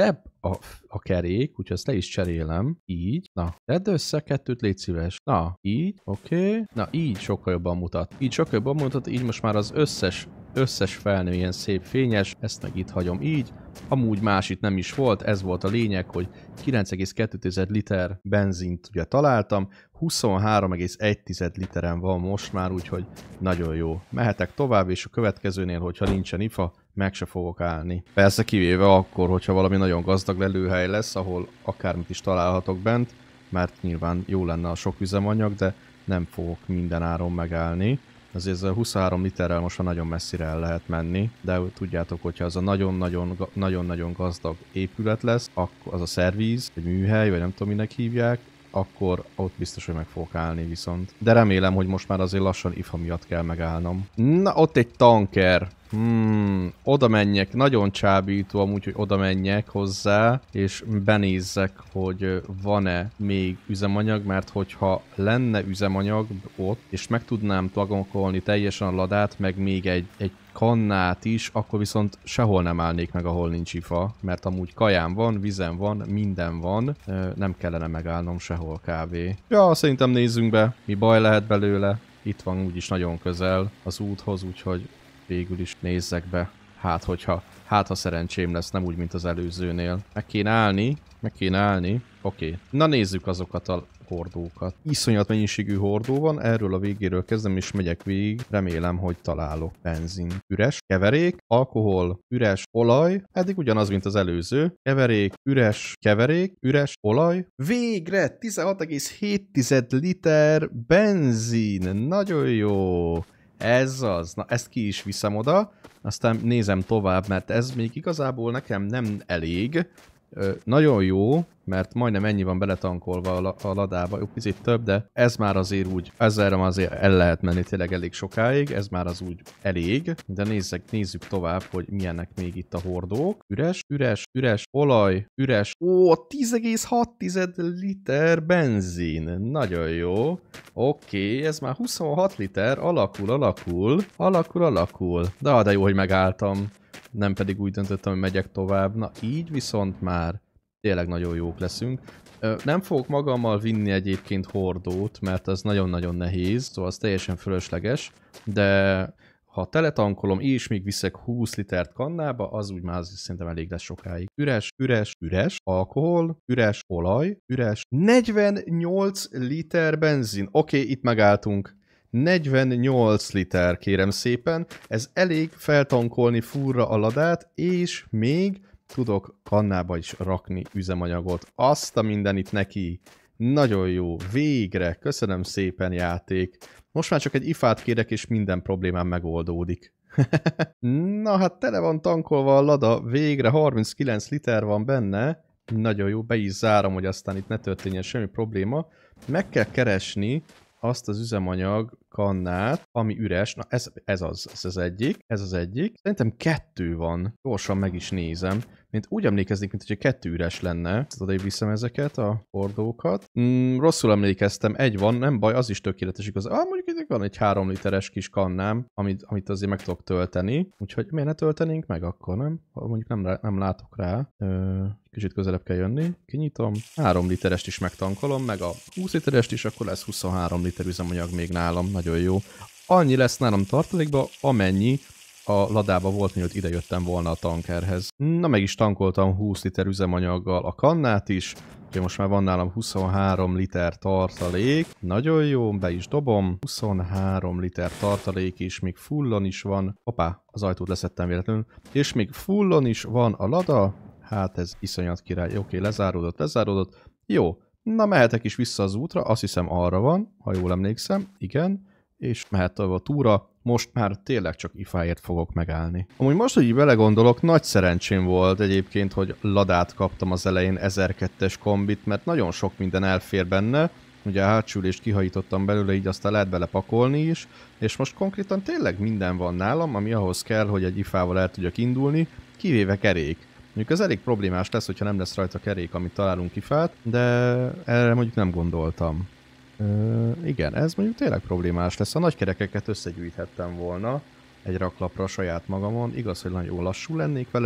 a, a kerék, úgyhogy ezt le is cserélem. Így. Na, tedd össze, kettőt légy szíves. Na, így, oké. Okay. Na, így sokkal jobban mutat. Így sokkal jobban mutat, így most már az összes, összes felnő ilyen szép fényes, ezt meg itt hagyom így. Amúgy más itt nem is volt, ez volt a lényeg, hogy kilenc egész kettő liter benzint ugye találtam, huszonhárom egész egy literen van most már, úgyhogy nagyon jó. Mehetek tovább, és a következőnél, hogyha nincsen ifa, meg se fogok állni. Persze kivéve akkor, hogyha valami nagyon gazdag lelőhely lesz, ahol akármit is találhatok bent, mert nyilván jó lenne a sok üzemanyag, de nem fogok minden áron megállni. Azért ez a huszonhárom literrel most már nagyon messzire el lehet menni, de tudjátok, hogyha az a nagyon-nagyon gazdag épület lesz, akkor az a szervíz, vagy műhely, vagy nem tudom minek hívják, akkor ott biztos, hogy meg fogok állni viszont. De remélem, hogy most már azért lassan ifa miatt kell megállnom. Na, ott egy tanker. Hmm, oda menjek, nagyon csábító amúgy, hogy oda menjek hozzá, és benézzek, hogy van-e még üzemanyag, mert hogyha lenne üzemanyag ott, és meg tudnám tankolni teljesen a ladát, meg még egy, egy kannát is, akkor viszont sehol nem állnék meg, ahol nincs ifa, mert amúgy kajám van, vizem van, minden van, nem kellene megállnom sehol kávé. Ja, szerintem nézzünk be, mi baj lehet belőle. Itt van úgyis nagyon közel az úthoz, úgyhogy végül is nézzek be. Hát, hogyha, hát ha szerencsém lesz, nem úgy, mint az előzőnél. Meg kéne állni, meg kéne állni. Oké, okay. Na nézzük azokat a hordókat. Iszonyat mennyiségű hordó van, erről a végéről kezdem és megyek végig. Remélem, hogy találok benzin. Üres, keverék, alkohol, üres, olaj. Eddig ugyanaz, mint az előző. Keverék, üres, keverék, üres, olaj. Végre tizenhat egész hét liter benzin. Nagyon jó. Ez az. Na, ezt ki is viszem oda. Aztán nézem tovább, mert ez még igazából nekem nem elég. Ö, nagyon jó, mert majdnem ennyi van beletankolva a, la a ladába, jó, picit több, de ez már azért úgy, ezzel azért el lehet menni tényleg elég sokáig, ez már az úgy elég, de nézzek, nézzük tovább, hogy milyenek még itt a hordók. Üres, üres, üres, olaj, üres, ó, tíz egész hat liter benzin, nagyon jó, oké, okay, ez már huszonhat liter, alakul, alakul, alakul, alakul, de, de jó, hogy megálltam. Nem pedig úgy döntöttem, hogy megyek tovább. Na így viszont már tényleg nagyon jók leszünk. Nem fogok magammal vinni egyébként hordót, mert az nagyon-nagyon nehéz, szóval az teljesen fölösleges, de ha teletankolom és még viszek húsz litert kannába, az úgy már az szerintem elég lesz sokáig. Üres, üres, üres, alkohol, üres, olaj, üres, negyvennyolc liter benzin. Oké, okay, itt megálltunk. negyvennyolc liter, kérem szépen, ez elég feltankolni furra a ladát, és még tudok kannába is rakni üzemanyagot. Azt a mindenit neki. Nagyon jó, végre, köszönöm szépen játék. Most már csak egy ifát kérek, és minden problémám megoldódik. Na hát tele van tankolva a lada, végre harminckilenc liter van benne. Nagyon jó, be is zárom, hogy aztán itt ne történjen semmi probléma. Meg kell keresni azt az üzemanyag kannát, ami üres. Na ez, ez az, ez az egyik, ez az egyik. Szerintem kettő van. Gyorsan meg is nézem. Mint úgy emlékeznék, mint hogyha kettő üres lenne. Oda viszem ezeket a hordókat. Mm, rosszul emlékeztem, egy van, nem baj, az is tökéletes igaz. Ah, mondjuk itt van egy három literes kis kannám, amit, amit azért meg tudok tölteni. Úgyhogy miért ne töltenénk meg akkor, nem? Mondjuk nem, nem látok rá. Ö, kicsit közelebb kell jönni. Kinyitom. három literest is megtankolom, meg a húsz literest is, akkor lesz huszonhárom liter üzemanyag még nálam. Nagyon jó. Annyi lesz nálam tartalékba, amennyi a ladába volt, mielőtt idejöttem volna a tankerhez. Na, meg is tankoltam húsz liter üzemanyaggal a kannát is. Úgyhogy most már van nálam huszonhárom liter tartalék. Nagyon jó, be is dobom. huszonhárom liter tartalék is, még fullon is van. Hoppá, az ajtót leszettem véletlenül. És még fullon is van a lada. Hát ez iszonyat király. Oké, lezáródott, lezáródott. Jó, na mehetek is vissza az útra. Azt hiszem arra van, ha jól emlékszem. Igen. És mehet tovább a túra. Most már tényleg csak ifáért fogok megállni. Amúgy most, hogy így belegondolok, nagy szerencsém volt egyébként, hogy ladát kaptam az elején ezerkettes kombit, mert nagyon sok minden elfér benne. Ugye a hátsülést kihajítottam belőle, így aztán lehet bele pakolni is, és most konkrétan tényleg minden van nálam, ami ahhoz kell, hogy egy ifával el tudjak indulni, kivéve kerék. Mondjuk ez elég problémás lesz, hogyha nem lesz rajta kerék, amit találunk ifát, de erre mondjuk nem gondoltam. Uh, igen, ez mondjuk tényleg problémás lesz. A nagy kerekeket összegyűjthettem volna egy raklapra saját magamon. Igaz, hogy nagyon lassú lennék vele,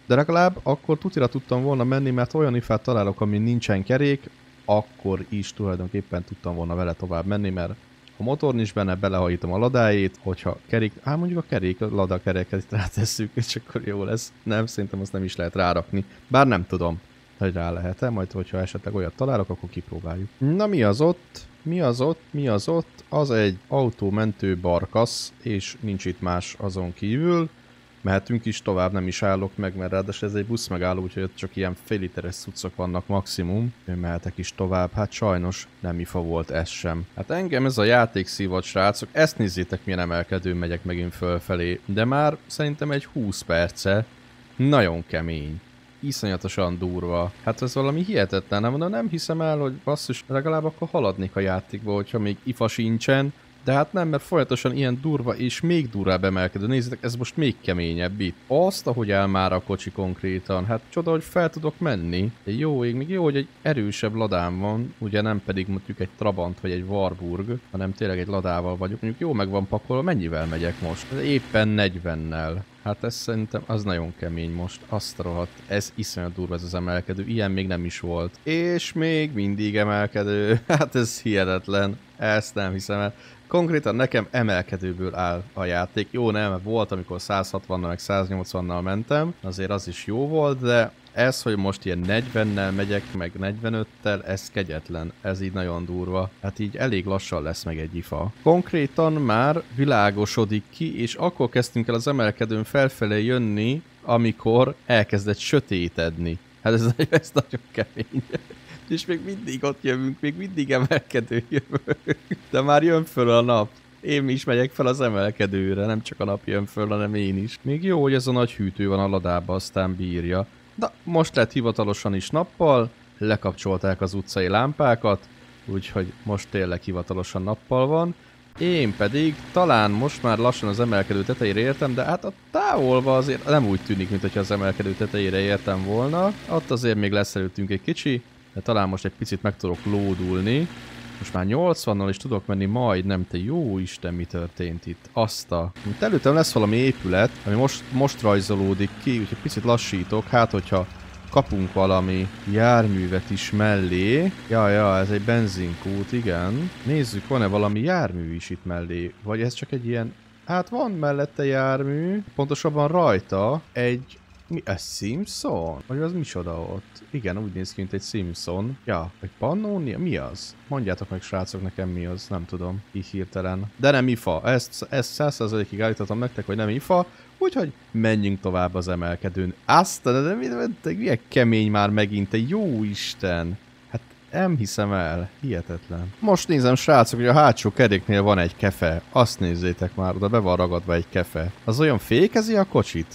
De legalább akkor tutira tudtam volna menni, mert olyan ifát találok, ami nincsen kerék, akkor is tulajdonképpen tudtam volna vele tovább menni, mert a motor nincs benne, belehajítom a ladájét, hogyha kerék, á mondjuk a kerék, a lada keréket rátesszük, és akkor jó lesz. Nem, szerintem azt nem is lehet rárakni. Bár nem tudom, hogy rá lehet-e, majd hogyha esetleg olyat találok, akkor kipróbáljuk. Na mi az ott? Mi az ott? Mi az ott? Az egy autómentő barkasz, és nincs itt más azon kívül. Mehetünk is tovább, nem is állok meg, mert ráadásul ez egy buszmegálló, úgyhogy ott csak ilyen fél literes cuccok vannak maximum. Én mehetek is tovább, hát sajnos nem ifa volt ez sem. Hát engem ez a játék szívott, srácok, ezt nézzétek, milyen emelkedőn megyek megint fölfelé. De már szerintem egy húsz perce. Nagyon kemény. Iszonyatosan durva. Hát ez valami hihetetlen, nem mondom, nem hiszem el, hogy basszus, legalább akkor haladnék a játékba, hogyha még ifa sincsen. De hát nem, mert folyamatosan ilyen durva és még durvább emelkedő. Nézzétek, ez most még keményebb itt. Azt, ahogy áll már a kocsi konkrétan. Hát csoda, hogy fel tudok menni. De jó ég, még jó, hogy egy erősebb ladám van. Ugye nem pedig mondjuk egy Trabant vagy egy Warburg, hanem tényleg egy ladával vagyok. Mondjuk jó meg van pakolva, mennyivel megyek most? Éppen negyvennel. Hát ez szerintem az nagyon kemény most. Azt rohadt. Ez iszonyat durva ez az emelkedő. Ilyen még nem is volt. És még mindig emelkedő. Hát ez hihetetlen. Ezt nem hiszem el. Konkrétan nekem emelkedőből áll a játék. Jó, nem, volt, amikor száz hatvannal meg száz nyolcvannal mentem. Azért az is jó volt, de ez, hogy most ilyen negyvennel megyek, meg negyvenöttel, ez kegyetlen. Ez így nagyon durva. Hát így elég lassan lesz meg egy ifa. Konkrétan már világosodik ki, és akkor kezdtünk el az emelkedőn felfelé jönni, amikor elkezdett sötétedni. Hát ez, ez nagyon kemény. És még mindig ott jövünk, még mindig emelkedő jövünk. De már jön föl a nap. Én is megyek fel az emelkedőre, nem csak a nap jön föl, hanem én is. Még jó, hogy ez a nagy hűtő van a ladába, aztán bírja. De most lett hivatalosan is nappal, lekapcsolták az utcai lámpákat, úgyhogy most tényleg hivatalosan nappal van. Én pedig talán most már lassan az emelkedő tetejére értem, de hát a távolba azért nem úgy tűnik, mint hogyha az emelkedő tetejére értem volna. Ott azért még lesz előttünk egy kicsi, de talán most egy picit meg tudok lódulni. Most már nyolcvannal is tudok menni, majd nem, te jó Isten, mi történt itt. Azt a... Itt előttem lesz valami épület, ami most, most rajzolódik ki, úgyhogy picit lassítok. Hát, hogyha kapunk valami járművet is mellé. Ja, ja, ez egy benzinkút, igen. Nézzük, van-e valami jármű is itt mellé. Vagy ez csak egy ilyen... Hát van mellette jármű, pontosabban rajta egy... Mi? Ez Simpson? Vagy az micsoda ott? Igen, úgy néz ki, mint egy Simpson. Ja, egy Pannonia? Mi az? Mondjátok meg, srácok, nekem mi az? Nem tudom. Így hirtelen. De nem ifa. Ezt, ezt száz százalékig állítottam nektek, hogy nem ifa. Úgyhogy menjünk tovább az emelkedőn. Azt, de, de, de, de milyen kemény már megint, te jó Isten. Hát nem hiszem el. Hihetetlen. Most nézem, srácok, hogy a hátsó keréknél van egy kefe. Azt nézzétek már, oda be van ragadva egy kefe. Az olyan fékezi a kocsit?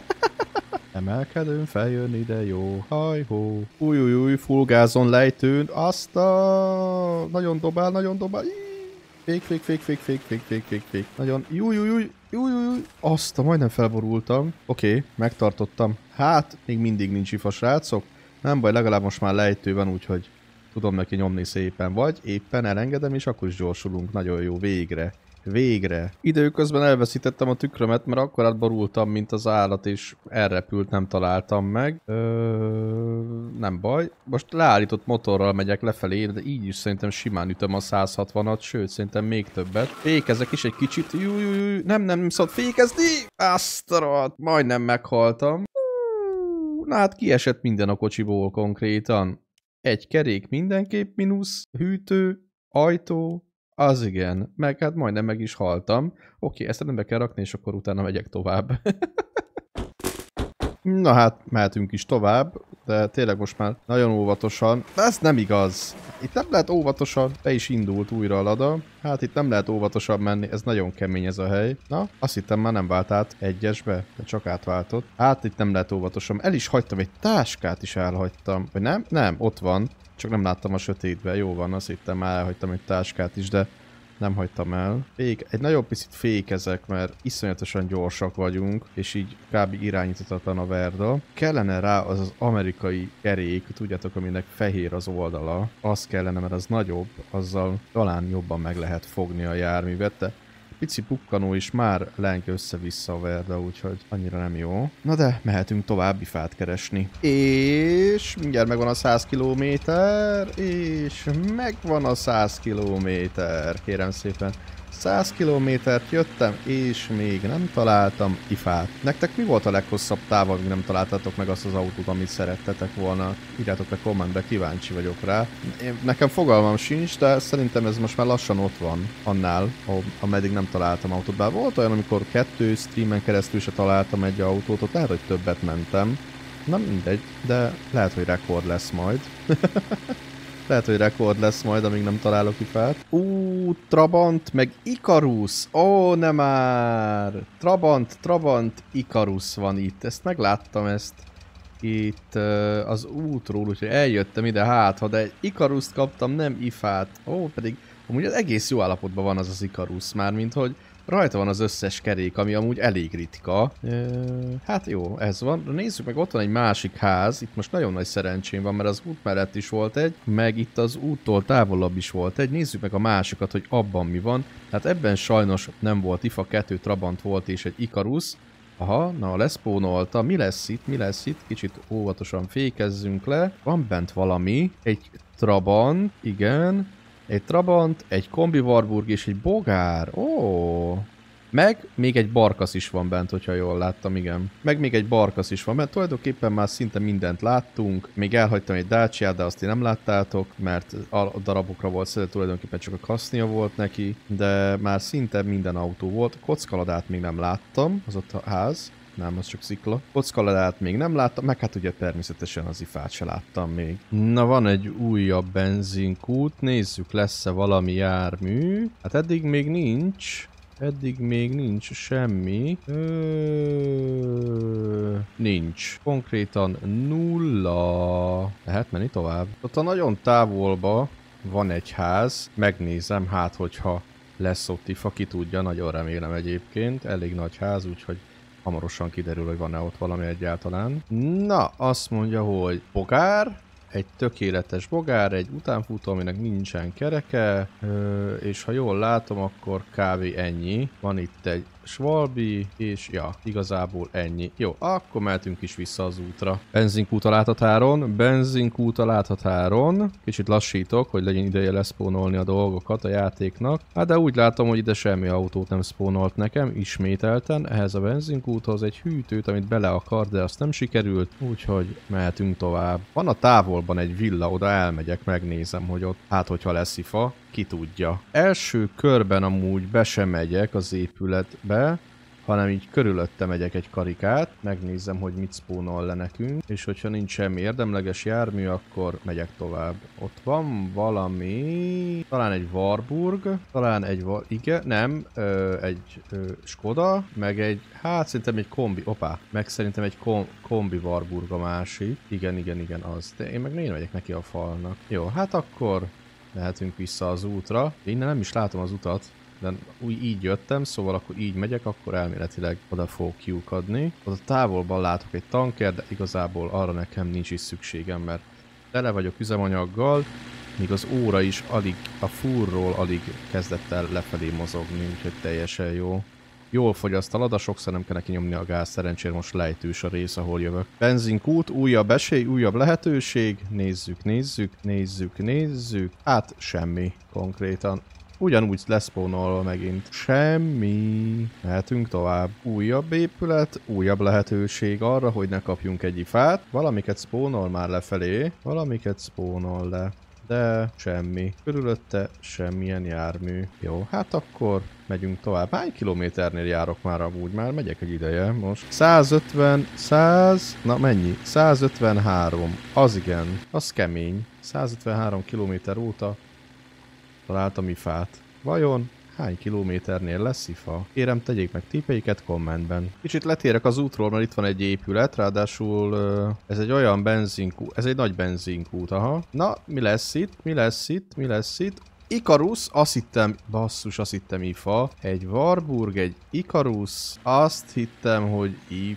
Emelkedőn feljön ide, jó, hajhó. Új, új, új, full gázon lejtőn, azt a... Nagyon dobál, nagyon dobál. Fék, fék, fék, fék, fék, fék, fék, fék, fék. Nagyon, júj, júj, júj, júj, júj. Azt a, majdnem felborultam. Oké, okay, megtartottam. Hát, még mindig nincs ifa, srácok. Nem baj, legalább most már lejtő van, úgyhogy tudom neki nyomni szépen. Vagy éppen elengedem, és akkor is gyorsulunk. Nagyon jó, végre. Végre. Időközben elveszítettem a tükrömet, mert akkor átborultam, mint az állat, és elrepült, nem találtam meg. Ö... Nem baj. Most leállított motorral megyek lefelé, de így is szerintem simán ütöm a száz hatvanat, sőt, szerintem még többet. Fékezek is egy kicsit. Júj, júj, júj. Nem, nem, nem szabad fékezni! Azt a rohadt. Majdnem meghaltam. Na hát kiesett minden a kocsiból konkrétan. Egy kerék mindenképp mínusz, hűtő, ajtó, az igen, meg hát majdnem meg is haltam. Oké, ezt nem be kell rakni, és akkor utána megyek tovább. Na hát, mehetünk is tovább, de tényleg most már nagyon óvatosan. De ez nem igaz. Itt nem lehet óvatosan, be is indult újra a lada. Hát itt nem lehet óvatosan menni, ez nagyon kemény ez a hely. Na, azt hittem már nem vált át egyesbe, de csak átváltott. Hát itt nem lehet óvatosan. El is hagytam, egy táskát is elhagytam. Vagy nem? Nem, ott van. Csak nem láttam a sötétbe. Jó van, azt hittem már elhagytam egy táskát is, de nem hagytam el. Fék, egy nagyon picit fékezek, mert iszonyatosan gyorsak vagyunk, és így kb. Irányíthatatlan a Verda. Kellene rá az az amerikai kerék, tudjátok, aminek fehér az oldala. Az kellene, mert az nagyobb, azzal talán jobban meg lehet fogni a járművet, de pici pukkanó is már lenk össze-vissza a verda, úgyhogy annyira nem jó. Na de mehetünk további fát keresni. És mindjárt megvan a száz kilométer, és megvan a száz kilométer, kérem szépen. száz kilométert jöttem, és még nem találtam ifát. Nektek mi volt a leghosszabb táv, amíg nem találtatok meg azt az autót, amit szerettetek volna? Írjátok le kommentbe, kíváncsi vagyok rá. Én, nekem fogalmam sincs, de szerintem ez most már lassan ott van annál, ameddig nem találtam autót. Bár volt olyan, amikor kettő streamen keresztül se találtam egy autót, ott lehet, hogy többet mentem. Na mindegy, de lehet, hogy rekord lesz majd. Lehet, hogy rekord lesz majd, amíg nem találok ifát. Ú, Trabant, meg Ikarus. Ó, nem már. Trabant, Trabant, Ikarus van itt. Ezt megláttam, ezt itt uh, az útról, úgyhogy eljöttem ide, hát ha, de egy Ikarust kaptam, nem ifát. Ó, pedig amúgy az egész jó állapotban van az az Ikarus, mármint hogy rajta van az összes kerék, ami amúgy elég ritka. E, hát jó, ez van. Nézzük meg, ott van egy másik ház. Itt most nagyon nagy szerencsém van, mert az út mellett is volt egy, meg itt az úttól távolabb is volt egy. Nézzük meg a másikat, hogy abban mi van. Hát ebben sajnos nem volt ifa, kettő Trabant volt és egy Ikarus. Aha, na leszpónolta. Mi lesz itt? Mi lesz itt? Kicsit óvatosan fékezzünk le. Van bent valami. Egy Trabant, igen. Egy Trabant, egy kombi Warburg és egy bogár. Ó. Meg még egy barkasz is van bent, hogyha jól láttam, igen. Meg még egy barkasz is van, mert tulajdonképpen már szinte mindent láttunk. Még elhagytam egy Dacia-t, de azt ti nem láttátok, mert a darabokra volt szedve, tulajdonképpen csak a kasznia volt neki. De már szinte minden autó volt. Kockaladát még nem láttam, az ott a ház. Nem, az csak szikla. Kockaladát még nem láttam, meg hát ugye természetesen az ifát se láttam még. Na, van egy újabb benzinkút, nézzük, lesz-e valami jármű. Hát eddig még nincs. Eddig még nincs semmi. Ö... Nincs. Konkrétan nulla. Lehet menni tovább. Ott a nagyon távolba van egy ház. Megnézem, hát hogyha lesz ott ifa, ki tudja, nagyon remélem egyébként. Elég nagy ház, úgyhogy hamarosan kiderül, hogy van-e ott valami egyáltalán. Na, azt mondja, hogy bogár, egy tökéletes bogár, egy utánfutó, aminek nincsen kereke, ö, és ha jól látom, akkor kb. Ennyi. Van itt egy Schwalbe, és ja, igazából ennyi. Jó, akkor mehetünk is vissza az útra. Benzinkút a láthatáron, benzinkút a láthatáron. Kicsit lassítok, hogy legyen ideje leszpónolni a dolgokat a játéknak. Hát de úgy látom, hogy ide semmi autót nem spónolt nekem, ismételten. Ehhez a benzinkúthoz egy hűtőt, amit bele akar, de azt nem sikerült, úgyhogy mehetünk tovább. Van a távolban egy villa, oda elmegyek, megnézem, hogy ott, hát hogyha lesz ifa. Ki tudja. Első körben amúgy be sem megyek az épületbe, hanem így körülötte megyek egy karikát, megnézem, hogy mit spónol le nekünk, és hogyha nincs semmi érdemleges jármű, akkor megyek tovább. Ott van valami, talán egy Warburg, talán egy, igen, nem, ö, egy ö, Skoda, meg egy, hát szerintem egy kombi, opá, meg szerintem egy kom, kombi Warburg a másik. Igen, igen, igen, az. De én meg én megyek neki a falnak. Jó, hát akkor mehetünk vissza az útra. Innen nem is látom az utat, de úgy így jöttem, szóval akkor így megyek, akkor elméletileg oda fogok kiukadni. Ott a távolban látok egy tanker, de igazából arra nekem nincs is szükségem, mert tele vagyok üzemanyaggal, míg az óra is alig, a furról alig kezdett el lefelé mozogni, úgyhogy teljesen jó. Jól fogyaszt a lada, sokszor nem kell neki nyomni a gáz, szerencsére most lejtős a rész, ahol jövök. Benzinkút, újabb esély, újabb lehetőség. Nézzük, nézzük, nézzük, nézzük. Hát semmi konkrétan. Ugyanúgy leszpónolva megint. Semmi. Mehetünk tovább. Újabb épület, újabb lehetőség arra, hogy ne kapjunk egy ifát. Valamiket spónol már lefelé. Valamiket spónol le. De semmi. Körülötte semmilyen jármű. Jó, hát akkor megyünk tovább. Hány kilométernél járok már amúgy? Már megyek egy ideje most. százötven, száz... Na mennyi? százötvenhárom. Az igen. Az kemény. százötvenhárom kilométer óta találtam ifát. Vajon hány kilométernél lesz ifa? Kérem, tegyék meg tippeiket kommentben. Kicsit letérek az útról, mert itt van egy épület, ráadásul ez egy olyan benzinkút, ez egy nagy benzinkút, aha. Na, mi lesz itt? Mi lesz itt? Mi lesz itt? Ikarus, azt hittem, basszus, azt hittem ifa. Egy Warburg, egy Ikarus, azt hittem, hogy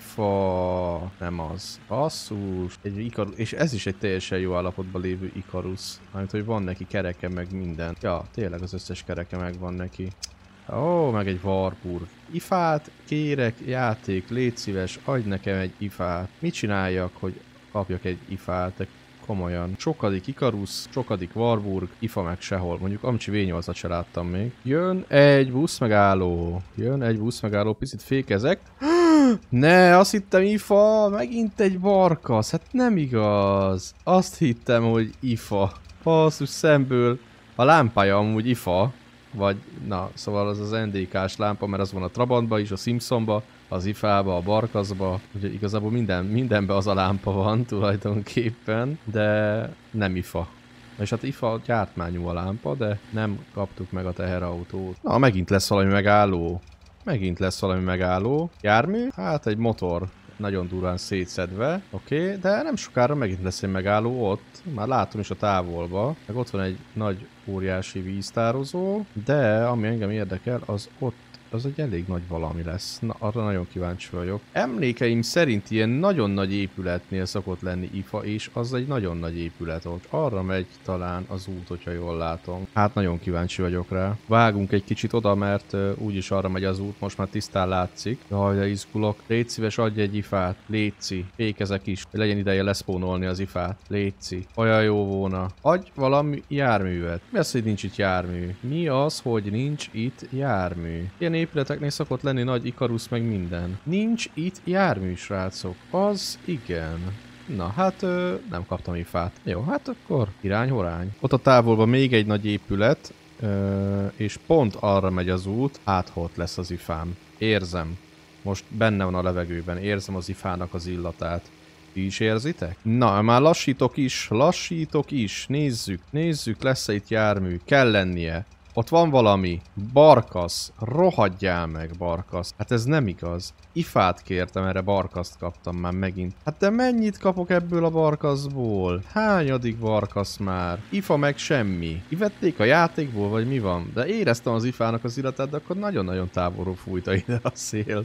ifa, nem az. Basszus, egy Ikarus, és ez is egy teljesen jó állapotban lévő Ikarus. Mármint, hogy van neki kereke, meg minden. Ja, tényleg az összes kereke meg van neki. Ó, meg egy Warburg. Ifát kérek, játék, légy szíves, adj nekem egy ifát. Mit csináljak, hogy kapjak egy ifát? De komolyan. Sokadik Ikarus, sokadik Warburg, ifa meg sehol. Mondjuk Amcsi vé nyolcat se láttam még. Jön egy buszmegálló. Jön egy buszmegálló, picit fékezek. Ne, azt hittem ifa, megint egy barkasz. Hát nem igaz. Azt hittem, hogy ifa. Basszus, szemből. A lámpája amúgy ifa. Vagy, na, szóval az az en dé ká-s lámpa, mert az van a Trabantba is, a Simpsonba, az ifába, a barkaszba. Ugye igazából minden, mindenben az a lámpa van tulajdonképpen, de nem ifa. És hát ifa gyártmányú a lámpa, de nem kaptuk meg a teherautót. Na, megint lesz valami megálló. Megint lesz valami megálló. Jármű? Hát egy motor. Nagyon durván szétszedve. Oké, okay, de nem sokára megint lesz egy megálló ott. Már látom is a távolba. Meg ott van egy nagy óriási víztározó. De ami engem érdekel, az ott az egy elég nagy valami lesz. Na, arra nagyon kíváncsi vagyok. Emlékeim szerint ilyen nagyon nagy épületnél szokott lenni ifa, és az egy nagyon nagy épület ott. Arra megy talán az út, hogyha jól látom. Hát nagyon kíváncsi vagyok rá. Vágunk egy kicsit oda, mert uh, úgyis arra megy az út, most már tisztán látszik. Jaj, de izgulok. Légy szíves, adj egy ifát. Léci. Fékezek is. Hogy legyen ideje leszpónolni az ifát. Léci. Olyan jó volna. Adj valami járművet. Mi az, hogy nincs itt jármű? Mi az, hogy nincs itt jármű? Ilyen épületeknél szokott lenni nagy Ikarus meg minden. Nincs itt jármű, srácok. Az igen. Na, hát ö, nem kaptam ifát. Jó, hát akkor irány, horány. Ott a távolban még egy nagy épület, ö, és pont arra megy az út, át ott lesz az ifám. Érzem. Most benne van a levegőben, érzem az ifának az illatát. Ti is érzitek? Na, már lassítok is, lassítok is. Nézzük, nézzük, lesz-e itt jármű. Kell lennie. Ott van valami. Barkasz. Rohadjál meg, barkasz. Hát ez nem igaz. Ifát kértem, erre barkaszt kaptam már megint. Hát de mennyit kapok ebből a barkaszból? Hányadik barkasz már? Ifa meg semmi. Kivették a játékból, vagy mi van? De éreztem az ifának az illatát, de akkor nagyon-nagyon távolról fújta ide a szél.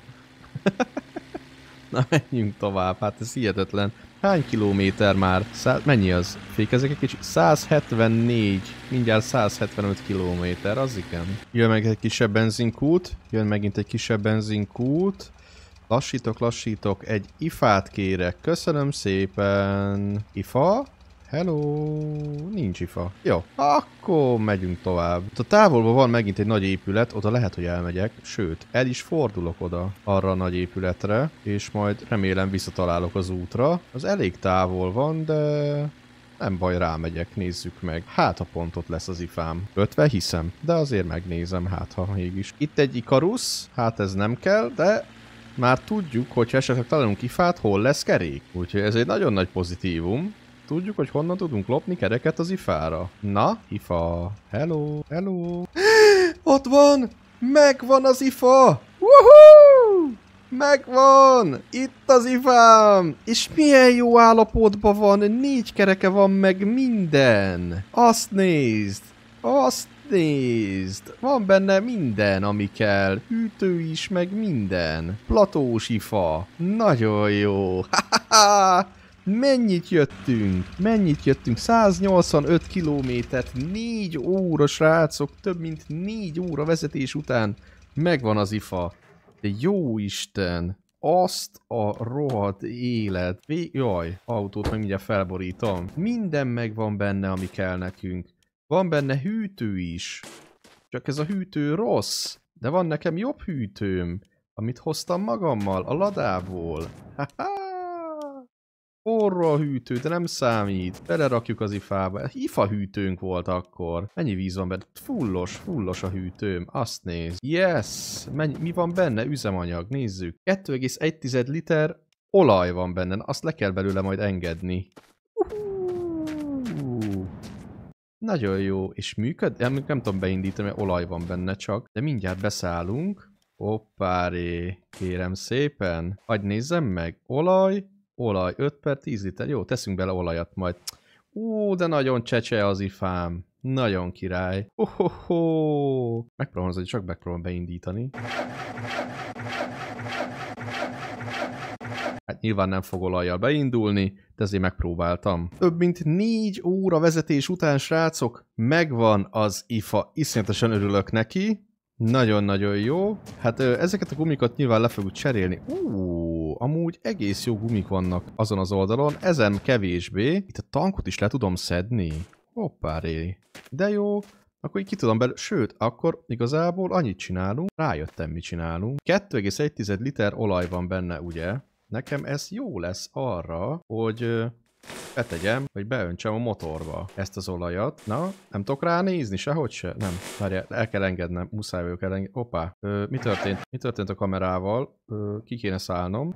Na, menjünk tovább. Hát ez hihetetlen. Hány kilométer már? Szá... Mennyi az? Fékezek egy kicsit? száz hetvennégy. Mindjárt száz hetvenöt kilométer, az igen. Jön meg egy kisebb benzinkút. Jön megint egy kisebb benzinkút. Lassítok, lassítok. Egy ifát kérek. Köszönöm szépen. Ifa? Hello, nincs ifa. Jó, akkor megyünk tovább. Ott a távolban van megint egy nagy épület, oda lehet, hogy elmegyek. Sőt, el is fordulok oda, arra a nagy épületre, és majd remélem visszatalálok az útra. Az elég távol van, de nem baj, rámegyek, nézzük meg. Hát a pontot lesz az ifám. Ötve hiszem, de azért megnézem, hát ha mégis. Itt egy Ikarus, hát ez nem kell, de már tudjuk, hogy esetleg találunk ifát, hol lesz kerék. Úgyhogy ez egy nagyon nagy pozitívum. Tudjuk, hogy honnan tudunk lopni kereket az ifára. Na, ifa. Hello, hello. Ott van! Megvan az ifa! Woohoo! Megvan! Itt az ifám! És milyen jó állapotban van, négy kereke van meg minden. Azt nézd! Azt nézd! Van benne minden, ami kell. Hűtő is, meg minden. Platós ifa. Nagyon jó. Ha-ha-ha! Mennyit jöttünk? Mennyit jöttünk? száznyolcvanöt kilométert, négy óra, srácok, több mint négy óra vezetés után megvan az ifa. De jó Isten, azt a rohadt élet. Vé Jaj, autót meg mindjárt felborítom. Minden megvan benne, ami kell nekünk. Van benne hűtő is. Csak ez a hűtő rossz. De van nekem jobb hűtőm, amit hoztam magammal a ladából. Haha! Forró a hűtő, de nem számít. Belerakjuk az ifába. Ifa hűtőnk volt akkor. Mennyi víz van benne? Fullos, fullos a hűtőm. Azt nézd. Yes! Mennyi, mi van benne? Üzemanyag. Nézzük. kettő egész egy liter olaj van benne. Azt le kell belőle majd engedni. Uh-huh. Nagyon jó. És működ? Nem, nem tudom beindítani, mert olaj van benne csak. De mindjárt beszállunk. Hoppáré. Kérem szépen. Hagyj nézzem meg. Olaj. Olaj, öt per tíz liter. Jó, teszünk bele olajat majd. Ó, de nagyon csecse az ifám. Nagyon király. Ohoho. Megpróbálom, hogy csak megpróbálom beindítani. Hát nyilván nem fog olajjal beindulni, de ezért megpróbáltam. Több mint négy óra vezetés után, srácok, megvan az ifa. Iszonyatosan örülök neki. Nagyon-nagyon jó. Hát ezeket a gumikat nyilván le fogjuk cserélni. Ú, amúgy egész jó gumik vannak azon az oldalon, ezen kevésbé. Itt a tankot is le tudom szedni. Hoppáré. De jó. Akkor így ki tudom belőle. Sőt, akkor igazából annyit csinálunk. Rájöttem, mit csinálunk. kettő egész egy liter olaj van benne, ugye? Nekem ez jó lesz arra, hogy betegyem, hogy beöntsem a motorba ezt az olajat. Na, nem tudok ránézni, sehogy se? Nem, várjál, el kell engednem, muszáj vagyok elengedni. Hoppá, ö, mi történt? Mi történt a kamerával? Ö, ki kéne szállnom?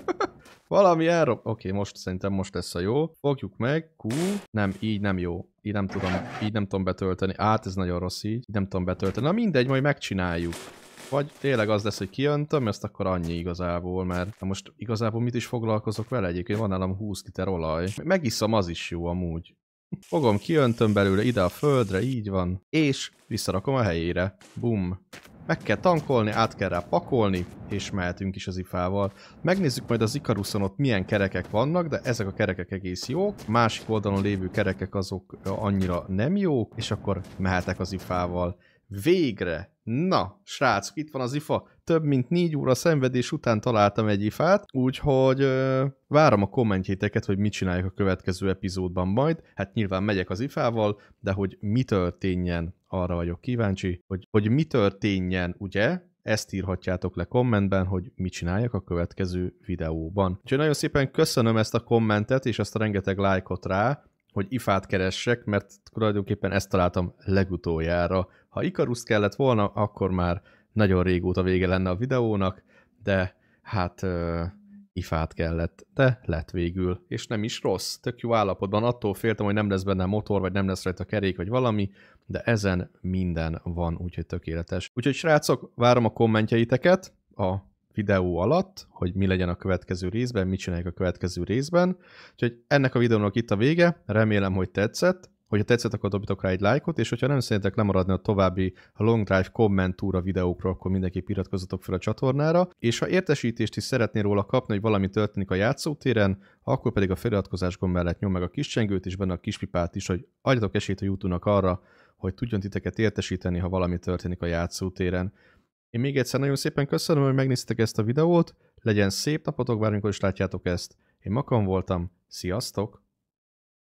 Valami elrob... Oké, okay, most szerintem most lesz a jó. Fogjuk meg, Q. Nem, így nem jó. Így nem tudom, így nem tudom betölteni. Át, ez nagyon rossz így. Így nem tudom betölteni. Na mindegy, majd megcsináljuk. Vagy tényleg az lesz, hogy kijöntöm, ezt akkor annyi igazából, mert most igazából mit is foglalkozok vele egyébként, van nálam húsz liter olaj. Megiszom, az is jó amúgy. Fogom, kijöntöm belőle ide a földre, így van. És visszarakom a helyére. Bum. Meg kell tankolni, át kell rá pakolni, és mehetünk is az ifával. Megnézzük majd az Ikaruson ott milyen kerekek vannak, de ezek a kerekek egész jók. Másik oldalon lévő kerekek azok annyira nem jók, és akkor mehetek az ifával. Végre! Na, srácok, itt van az ifa. Több mint négy óra szenvedés után találtam egy ifát, úgyhogy ö, várom a kommentjéteket, hogy mit csináljuk a következő epizódban majd. Hát nyilván megyek az ifával, de hogy mi történjen, arra vagyok kíváncsi, hogy, hogy mi történjen, ugye? Ezt írhatjátok le kommentben, hogy mit csináljak a következő videóban. Úgyhogy nagyon szépen köszönöm ezt a kommentet, és azt a rengeteg lájkot rá, hogy ifát keressek, mert tulajdonképpen ezt találtam legutoljára. Ha Ikaruszt kellett volna, akkor már nagyon régóta vége lenne a videónak, de hát uh, ifát kellett, de lett végül, és nem is rossz, tök jó állapotban. Attól féltem, hogy nem lesz benne motor, vagy nem lesz rajta kerék, vagy valami, de ezen minden van, úgyhogy tökéletes. Úgyhogy srácok, várom a kommentjeiteket a videó alatt, hogy mi legyen a következő részben, mit csináljuk a következő részben. Úgyhogy ennek a videónak itt a vége, remélem, hogy tetszett. Hogyha tetszett, akkor dobjatok rá egy lájkot, és hogyha nem szeretnétek lemaradni a további Long Drive kommentúra videókról, akkor mindenképp iratkozzatok fel a csatornára, és ha értesítést is szeretnél róla kapni, hogy valami történik a játszótéren, akkor pedig a feliratkozás gomb mellett nyom meg a kis csengőt, és benne a kis pipát is, hogy adjatok esélyt a YouTube-nak arra, hogy tudjon titeket értesíteni, ha valami történik a játszótéren. Én még egyszer nagyon szépen köszönöm, hogy megnéztek ezt a videót, legyen szép napotok, bármikor is látjátok ezt. Én Makam voltam, sziasztok!